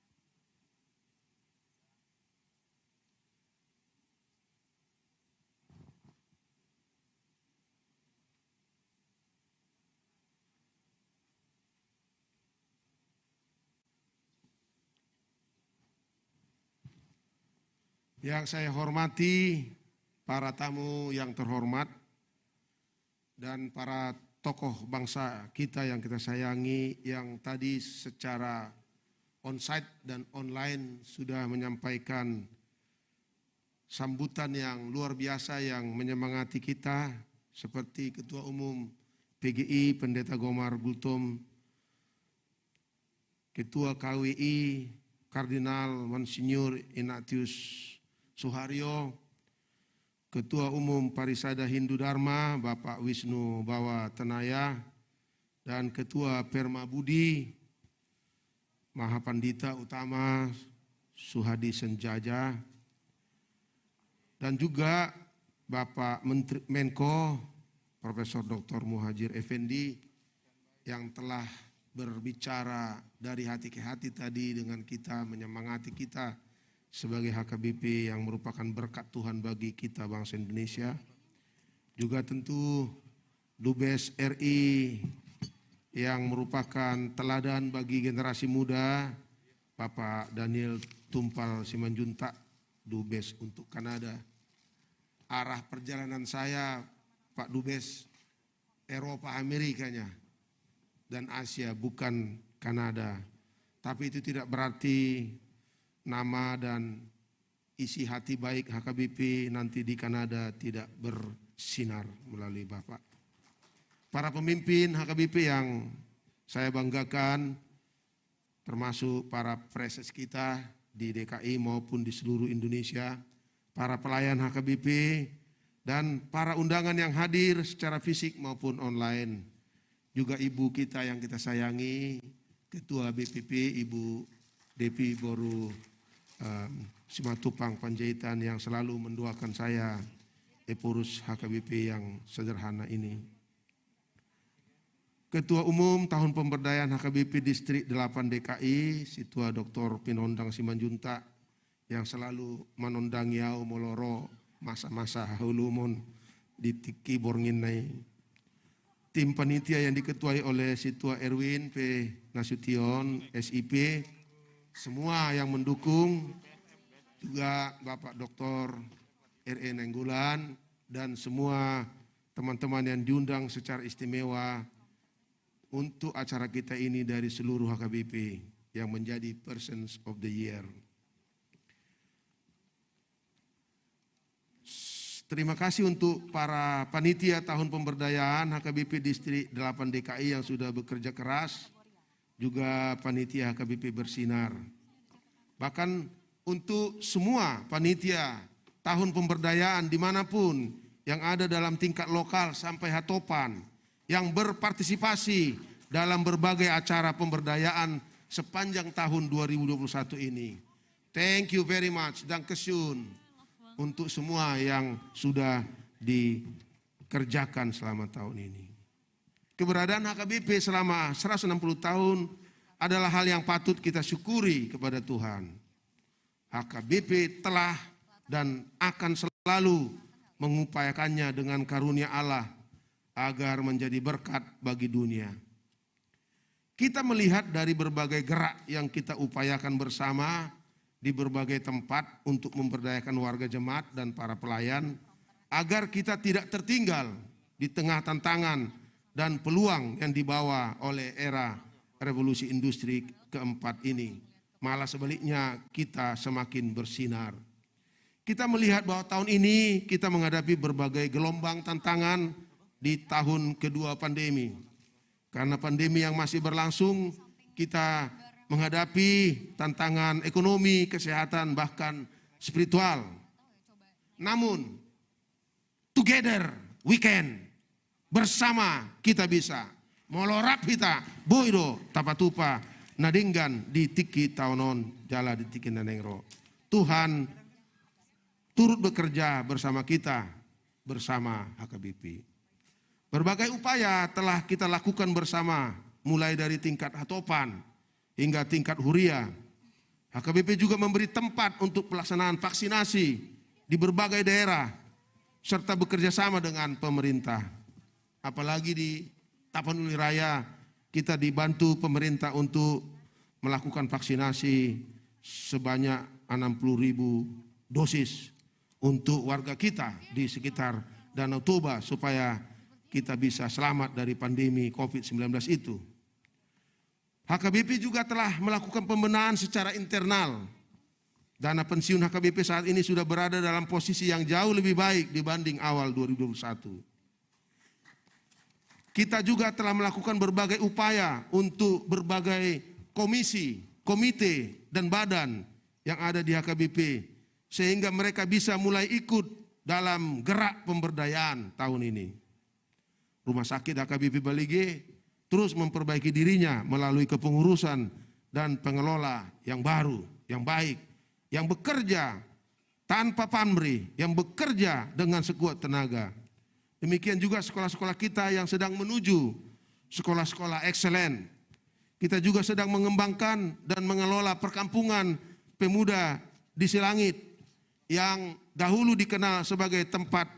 Yang saya hormati para tamu yang terhormat dan para tokoh bangsa kita yang kita sayangi yang tadi secara onsite dan online sudah menyampaikan sambutan yang luar biasa yang menyemangati kita seperti Ketua Umum PGI Pendeta Gomar Gultom, Ketua KWI Kardinal Monsinyur Ignatius Suharyo, Ketua Umum Parisada Hindu Dharma Bapak Wisnu Bawa Tenaya, dan Ketua Perma Budi Mahapandita Utama Suhadi Senjaja, dan juga Bapak Menteri Menko Profesor Dr. Muhajir Effendi yang telah berbicara dari hati ke hati tadi dengan kita, menyemangati kita sebagai HKBP yang merupakan berkat Tuhan bagi kita bangsa Indonesia. Juga tentu Dubes RI yang merupakan teladan bagi generasi muda, Bapak Daniel Tumpal Simanjuntak, Dubes untuk Kanada. Arah perjalanan saya, Pak Dubes, Eropa Amerikanya dan Asia, bukan Kanada. Tapi itu tidak berarti nama dan isi hati baik HKBP nanti di Kanada tidak bersinar melalui Bapak. Para pemimpin HKBP yang saya banggakan, termasuk para preses kita di DKI maupun di seluruh Indonesia, para pelayan HKBP, dan para undangan yang hadir secara fisik maupun online. Juga ibu kita yang kita sayangi, Ketua BPP Ibu Depi Boru Simatupang Panjaitan yang selalu mendoakan saya, Eporus HKBP yang sederhana ini. Ketua Umum Tahun Pemberdayaan HKBP Distrik 8 DKI, Situa Dr. Pinondang Simanjuntak yang selalu menondang yau moloro masa-masa hulumon di tiki bornginai. Tim panitia yang diketuai oleh Situa Erwin P. Nasution, SIP, semua yang mendukung, juga Bapak Dr. R.E. Nenggulan, dan semua teman-teman yang diundang secara istimewa untuk acara kita ini dari seluruh HKBP yang menjadi Persons of the Year. Terima kasih untuk para panitia Tahun Pemberdayaan HKBP Distrik 8 DKI yang sudah bekerja keras, juga panitia HKBP Bersinar. Bahkan untuk semua panitia Tahun Pemberdayaan dimanapun yang ada dalam tingkat lokal sampai hatopan, yang berpartisipasi dalam berbagai acara pemberdayaan sepanjang tahun 2021 ini. Thank you very much, Dankeschön untuk semua yang sudah dikerjakan selama tahun ini. Keberadaan HKBP selama 160 tahun adalah hal yang patut kita syukuri kepada Tuhan. HKBP telah dan akan selalu mengupayakannya dengan karunia Allah agar menjadi berkat bagi dunia. Kita melihat dari berbagai gerak yang kita upayakan bersama di berbagai tempat untuk memberdayakan warga jemaat dan para pelayan, agar kita tidak tertinggal di tengah tantangan dan peluang yang dibawa oleh era revolusi industri keempat ini. Malah sebaliknya kita semakin bersinar. Kita melihat bahwa tahun ini kita menghadapi berbagai gelombang tantangan di tahun kedua pandemi. Karena pandemi yang masih berlangsung, kita menghadapi tantangan ekonomi, kesehatan, bahkan spiritual. Namun, together we can. Bersama kita bisa. Molorap kita, boido, tapatupa, nadinggan di tiki taunon jala di tiki nanengro. Tuhan turut bekerja bersama kita, bersama HKBP. Berbagai upaya telah kita lakukan bersama, mulai dari tingkat hatopan hingga tingkat huria. HKBP juga memberi tempat untuk pelaksanaan vaksinasi di berbagai daerah, serta bekerja sama dengan pemerintah. Apalagi di Tapanuli Raya, kita dibantu pemerintah untuk melakukan vaksinasi sebanyak 60.000 dosis untuk warga kita di sekitar Danau Toba supaya kita bisa selamat dari pandemi COVID-19 itu. HKBP juga telah melakukan pembenahan secara internal. Dana pensiun HKBP saat ini sudah berada dalam posisi yang jauh lebih baik dibanding awal 2021. Kita juga telah melakukan berbagai upaya untuk berbagai komisi, komite, dan badan yang ada di HKBP, sehingga mereka bisa mulai ikut dalam gerak pemberdayaan tahun ini. Rumah sakit HKBP Balige terus memperbaiki dirinya melalui kepengurusan dan pengelola yang baru, yang baik, yang bekerja tanpa pamrih, yang bekerja dengan sekuat tenaga. Demikian juga sekolah-sekolah kita yang sedang menuju sekolah-sekolah ekselen. Kita juga sedang mengembangkan dan mengelola perkampungan pemuda di Silangit yang dahulu dikenal sebagai tempat,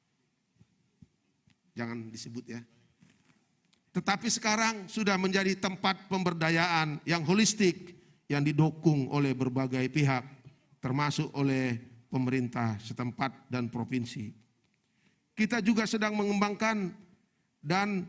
jangan disebut ya, tetapi sekarang sudah menjadi tempat pemberdayaan yang holistik yang didukung oleh berbagai pihak, termasuk oleh pemerintah setempat dan provinsi. Kita juga sedang mengembangkan dan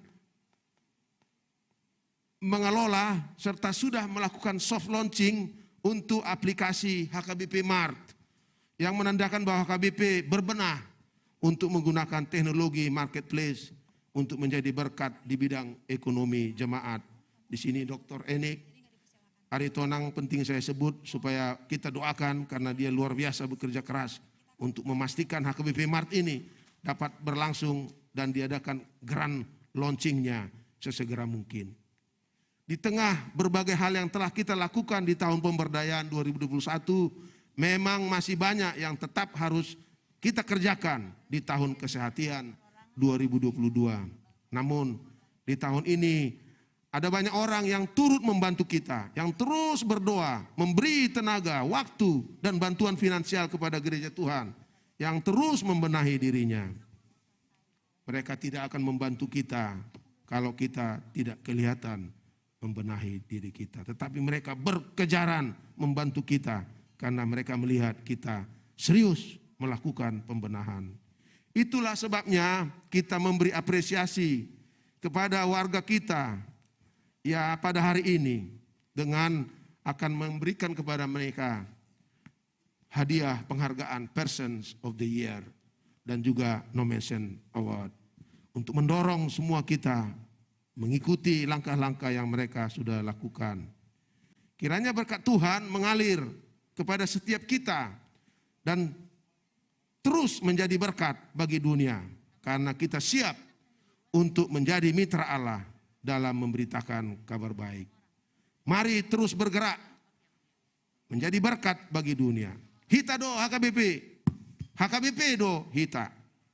mengelola serta sudah melakukan soft launching untuk aplikasi HKBP Mart yang menandakan bahwa HKBP berbenah untuk menggunakan teknologi marketplace untuk menjadi berkat di bidang ekonomi jemaat. Di sini Dr. Enik Aritonang penting saya sebut supaya kita doakan karena dia luar biasa bekerja keras untuk memastikan HKBP Mart ini dapat berlangsung dan diadakan grand launchingnya sesegera mungkin. Di tengah berbagai hal yang telah kita lakukan di tahun pemberdayaan 2021, memang masih banyak yang tetap harus kita kerjakan di tahun kesehatan 2022. Namun di tahun ini ada banyak orang yang turut membantu kita, yang terus berdoa, memberi tenaga, waktu, dan bantuan finansial kepada gereja Tuhan, yang terus membenahi dirinya. Mereka tidak akan membantu kita kalau kita tidak kelihatan membenahi diri kita. Tetapi mereka berkejaran membantu kita karena mereka melihat kita serius melakukan pembenahan. Itulah sebabnya kita memberi apresiasi kepada warga kita ya pada hari ini dengan akan memberikan kepada mereka hadiah penghargaan Persons of the Year dan juga Nomination Award untuk mendorong semua kita mengikuti langkah-langkah yang mereka sudah lakukan. Kiranya berkat Tuhan mengalir kepada setiap kita dan terus menjadi berkat bagi dunia karena kita siap untuk menjadi mitra Allah dalam memberitakan kabar baik. Mari terus bergerak menjadi berkat bagi dunia. Hita do HKBP, HKBP do hita.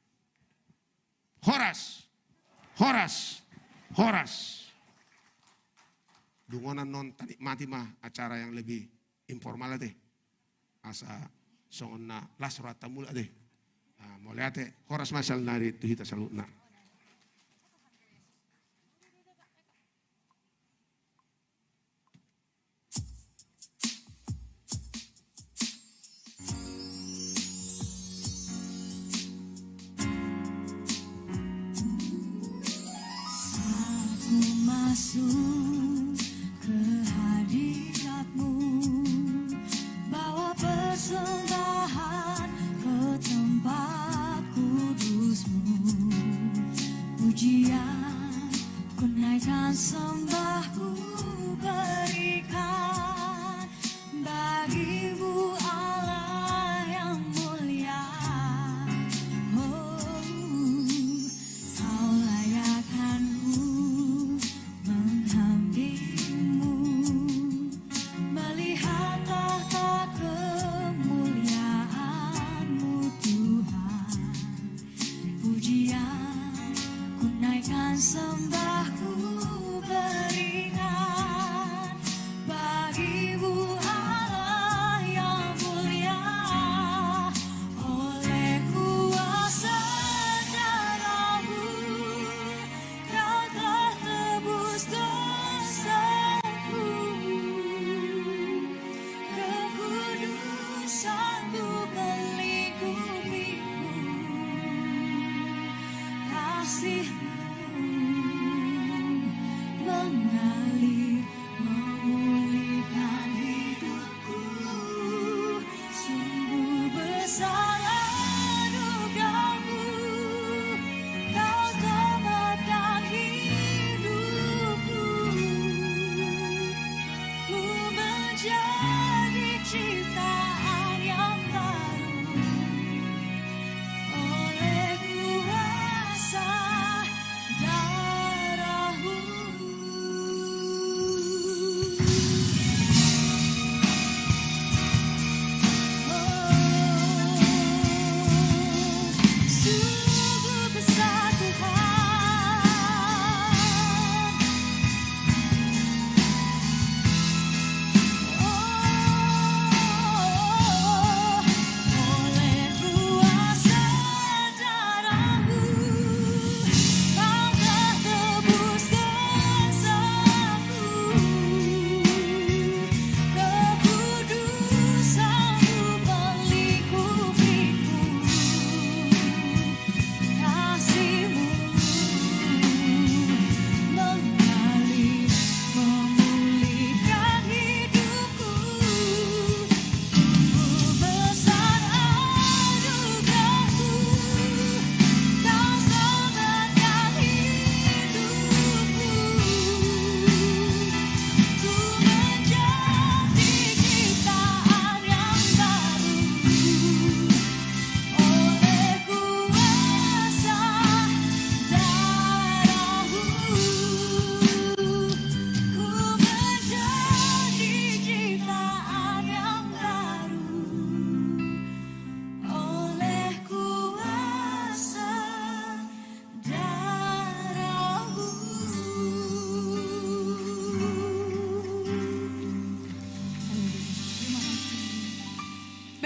Horas, horas, horas. Dungonan non tadi mati mah acara yang lebih informal teh. Asa songonna lasrata mula teh. Mulai teh horas masal nari tu hita salutna. Masuk ke hadirat-Mu, bawa persembahan ke tempat kudus-Mu.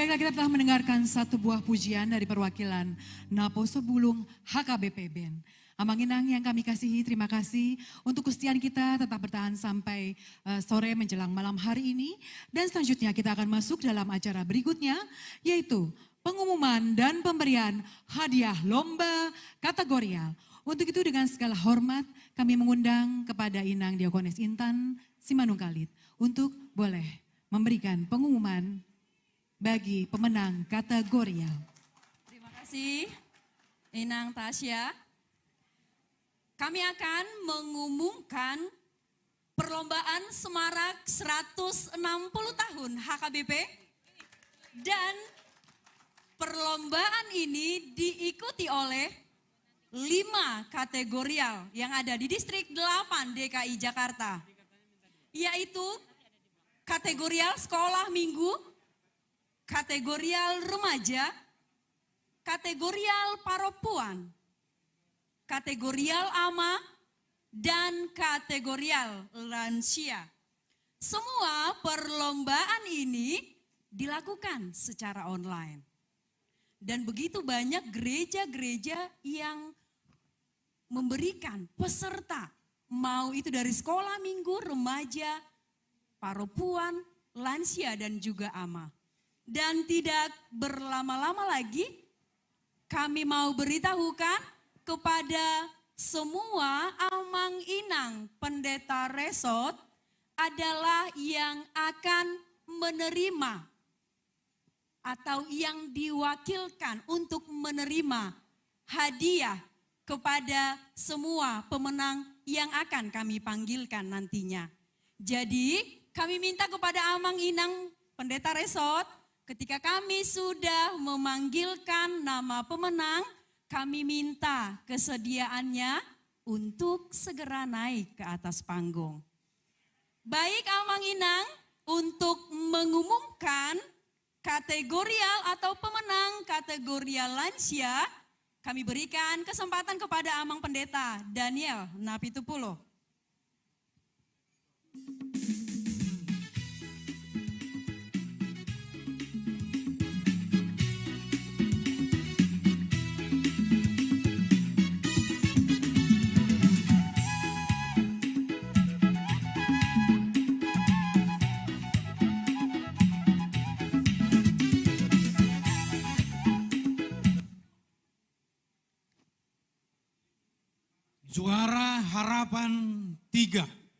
Baiklah, kita telah mendengarkan satu buah pujian dari perwakilan Napo Sebulung HKBP Band. Amang Inang yang kami kasihi, terima kasih untuk kesetiaan kita tetap bertahan sampai sore menjelang malam hari ini. Dan selanjutnya kita akan masuk dalam acara berikutnya, yaitu pengumuman dan pemberian hadiah lomba kategorial. Untuk itu dengan segala hormat kami mengundang kepada Inang Diakonis Intan Simanungkalit untuk boleh memberikan pengumuman bagi pemenang kategorial. Terima kasih Inang Tasya. Kami akan mengumumkan perlombaan Semarak 160 tahun HKBP dan perlombaan ini diikuti oleh 5 kategorial yang ada di distrik 8 DKI Jakarta, yaitu kategorial sekolah minggu, kategorial remaja, kategorial paropuan, kategorial ama, dan kategorial lansia. Semua perlombaan ini dilakukan secara online. Dan begitu banyak gereja-gereja yang memberikan peserta, mau itu dari sekolah minggu, remaja, paropuan, lansia, dan juga ama. Dan tidak berlama-lama lagi, kami mau beritahukan kepada semua Amang Inang Pendeta Resort adalah yang akan menerima atau yang diwakilkan untuk menerima hadiah kepada semua pemenang yang akan kami panggilkan nantinya. Jadi kami minta kepada Amang Inang Pendeta Resort, ketika kami sudah memanggilkan nama pemenang, kami minta kesediaannya untuk segera naik ke atas panggung. Baik Amang Inang, untuk mengumumkan kategorial atau pemenang kategorial lansia, kami berikan kesempatan kepada Amang Pendeta Daniel Napitupulo. Juara Harapan 3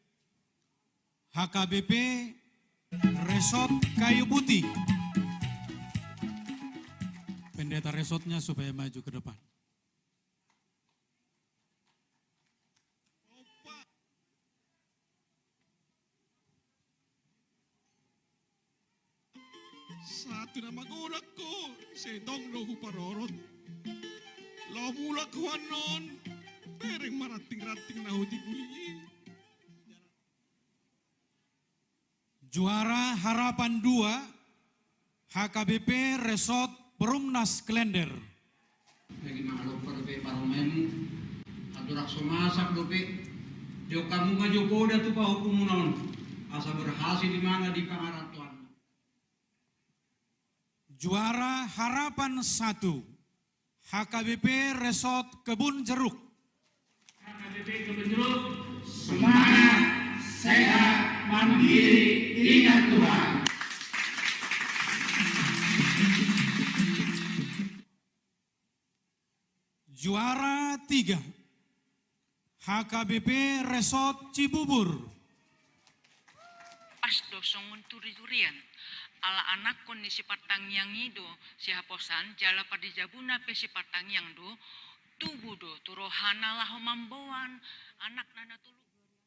HKBP Resort Kayu Putih. Pendeta resortnya supaya maju ke depan. Satu nama gunak ko, sedong do huparorot. Lomulak huanon. Pereng marating-rating na huti bunyi. Juara Harapan 2 HKBP Resort Perumnas Klender. Lagi mahalok perbe parmen adurak somasak dope. Jo kamu ngajokoda tu pa hukum non. Asa berhasil di mana di pangaratuan. Juara Harapan 1 HKBP Resort Kebun Jeruk. Semangat, sehat, mandiri, ingat Tuhan. Juara 3 HKBP Resort Cibubur. Pas dosongun turi-turian ala anak kondisi patang yang ido sihaposan jala pada jabuna pe si patang yang do tubuh do turohana lah mamboan anak nana tulu.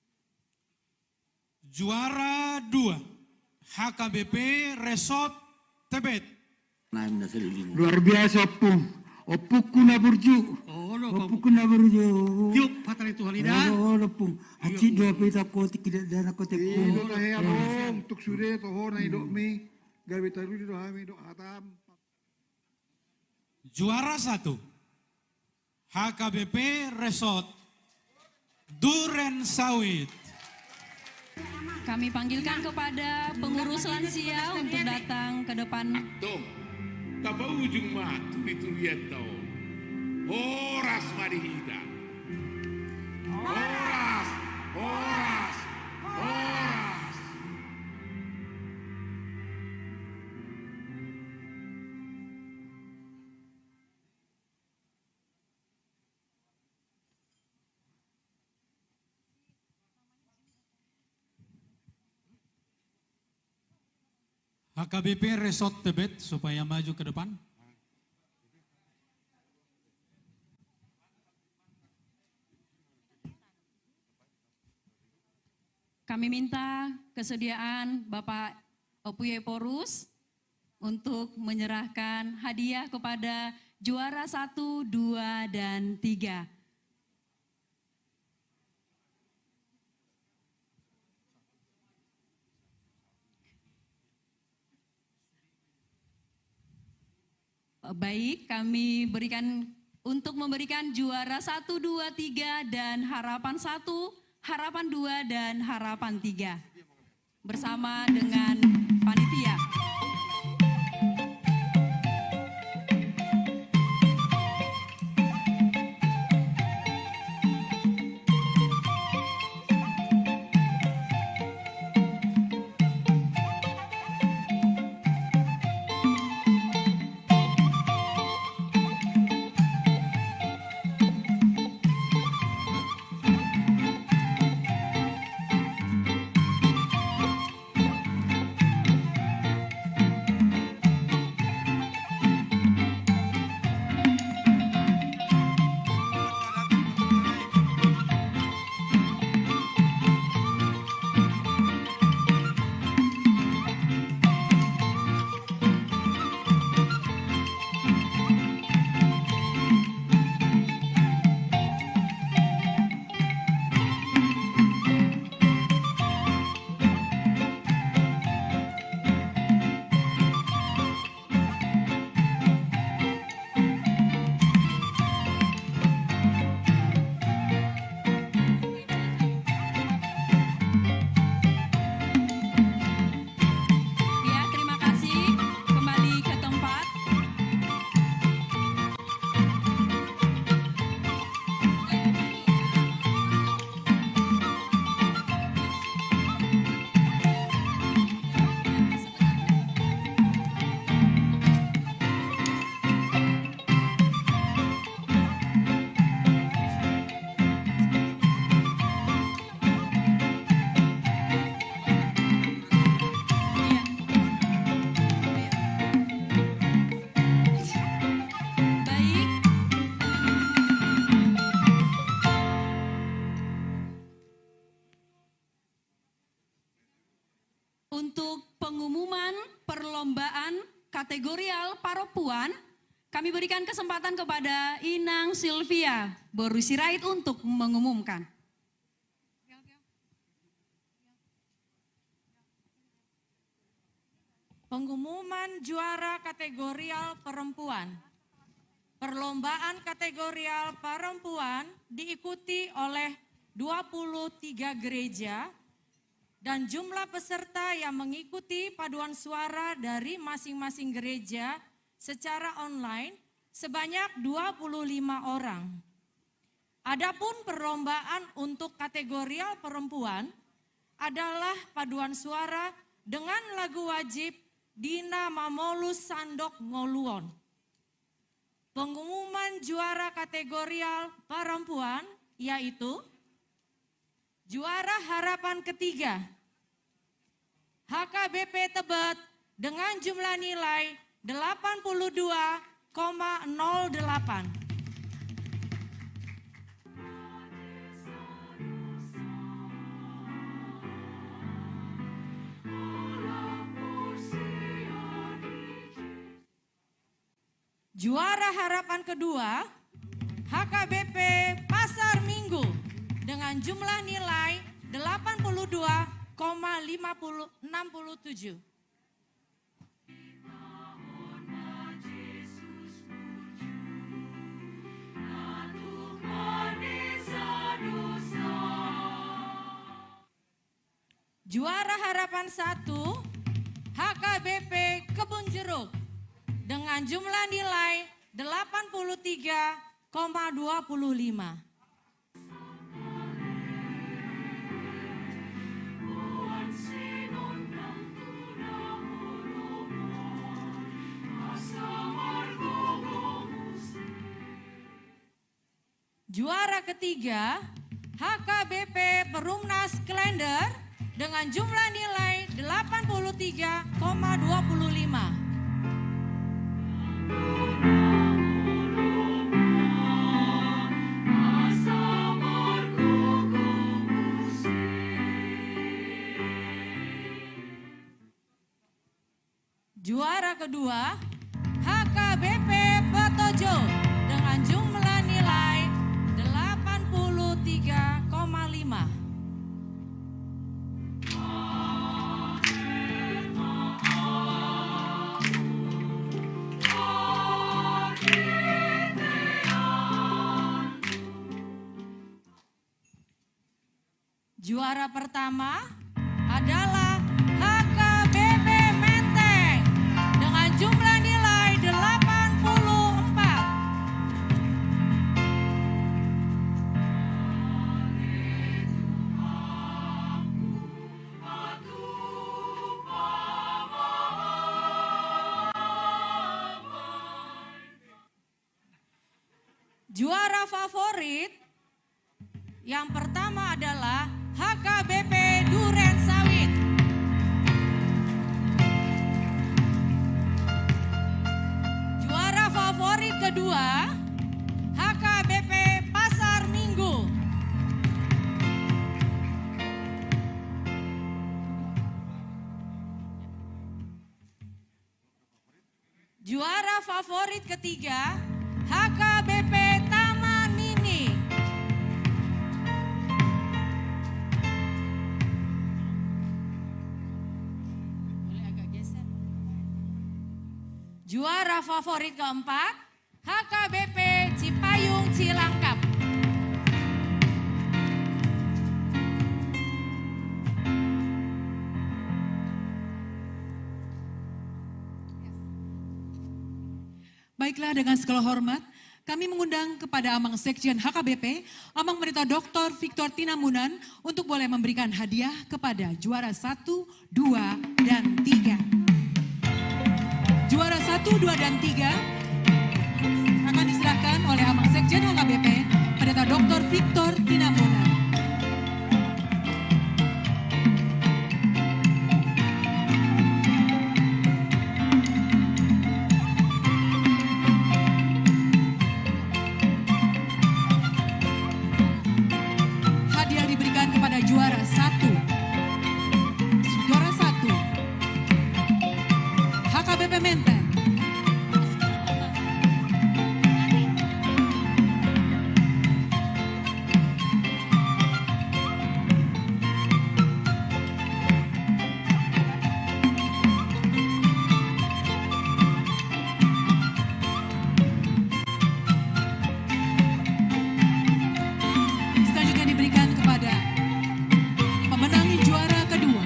Juara 2 HKBP Resort Tebet. Luar biasa opuk na burju. Opuk na burju. Yuk patah itu halida. Pung. Aci dua pita ko tidak dana ko tepung. Ito tahe alom tuk sure to ho na idok mi. Gawe taru do hami do hatam. Juara 1 HKBP Resort Duren Sawit. Kami panggilkan kepada pengurus lansia untuk datang ke depan Kapaujung ma turi-turieto. Horas marihida. Horas, horas, horas. HKBP Resort Tebet supaya maju ke depan. Kami minta kesediaan Bapak Opuye Porus untuk menyerahkan hadiah kepada juara 1, 2, dan 3. Baik, kami berikan untuk memberikan juara 1, 2, 3 dan harapan 1, harapan 2 dan harapan 3 bersama dengan panitia. Untuk pengumuman perlombaan kategorial perempuan, kami berikan kesempatan kepada Inang Sylvia Borusirait untuk mengumumkan. Pengumuman juara kategorial perempuan. Perlombaan kategorial perempuan diikuti oleh 23 gereja dan jumlah peserta yang mengikuti paduan suara dari masing-masing gereja secara online sebanyak 25 orang. Adapun perlombaan untuk kategorial perempuan adalah paduan suara dengan lagu wajib Dina Mamolus Sandok Ngoluon. Pengumuman juara kategorial perempuan yaitu juara harapan ketiga HKBP Tebet dengan jumlah nilai 82,08. Juara harapan kedua HKBP Pasar Minggu dengan jumlah nilai 82,67. Juara harapan 1 HKBP Kebun Jeruk dengan jumlah nilai 83,25. Juara ketiga, HKBP Perumnas Klender dengan jumlah nilai 83,25. Juara kedua, HKBP Petojo dengan jumlah nilai 83,5. Juara pertama adalah HKBP Menteng dengan jumlah nilai 84. Juara favorit yang pertama adalah HKBP Duren Sawit. Juara favorit kedua, HKBP Pasar Minggu. Juara favorit ketiga, HKBP Taman Mini. Juara favorit keempat, HKBP Cipayung Cilangkap. Baiklah, dengan segala hormat, kami mengundang kepada Amang Sekjen HKBP, Amang Pendeta Dr. Victor Tinamunan untuk boleh memberikan hadiah kepada juara 1, 2, dan 3. Juara 1, 2, dan 3 akan diserahkan oleh Amang Sekjen HKBP, Pendeta Dr. Victor Tinamunan. Hadiah diberikan kepada juara 1. Juara 1, HKBP Menteng. Selanjutnya diberikan kepada pemenangi juara kedua.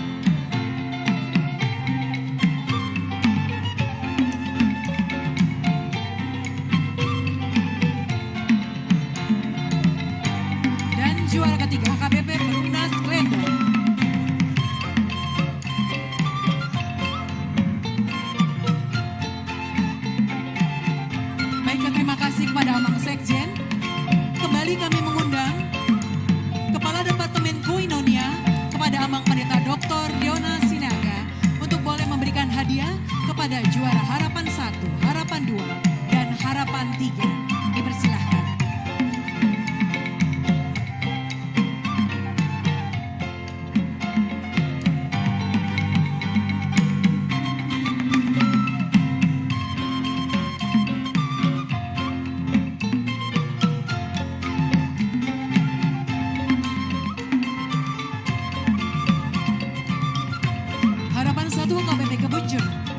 Dan juara ketiga, HKBP Perumnas Klender. Baiklah, terima kasih kepada Amang Sekjen. Kembali kami mengundang Kepala Departemen Koinonia kepada Amang Pendeta Dr. Diona Sinaga untuk boleh memberikan hadiah kepada juara Harapan 1, Harapan 2, dan Harapan 3. Dipersilahkan. Harapan 1 HKBP Kebonjeruk.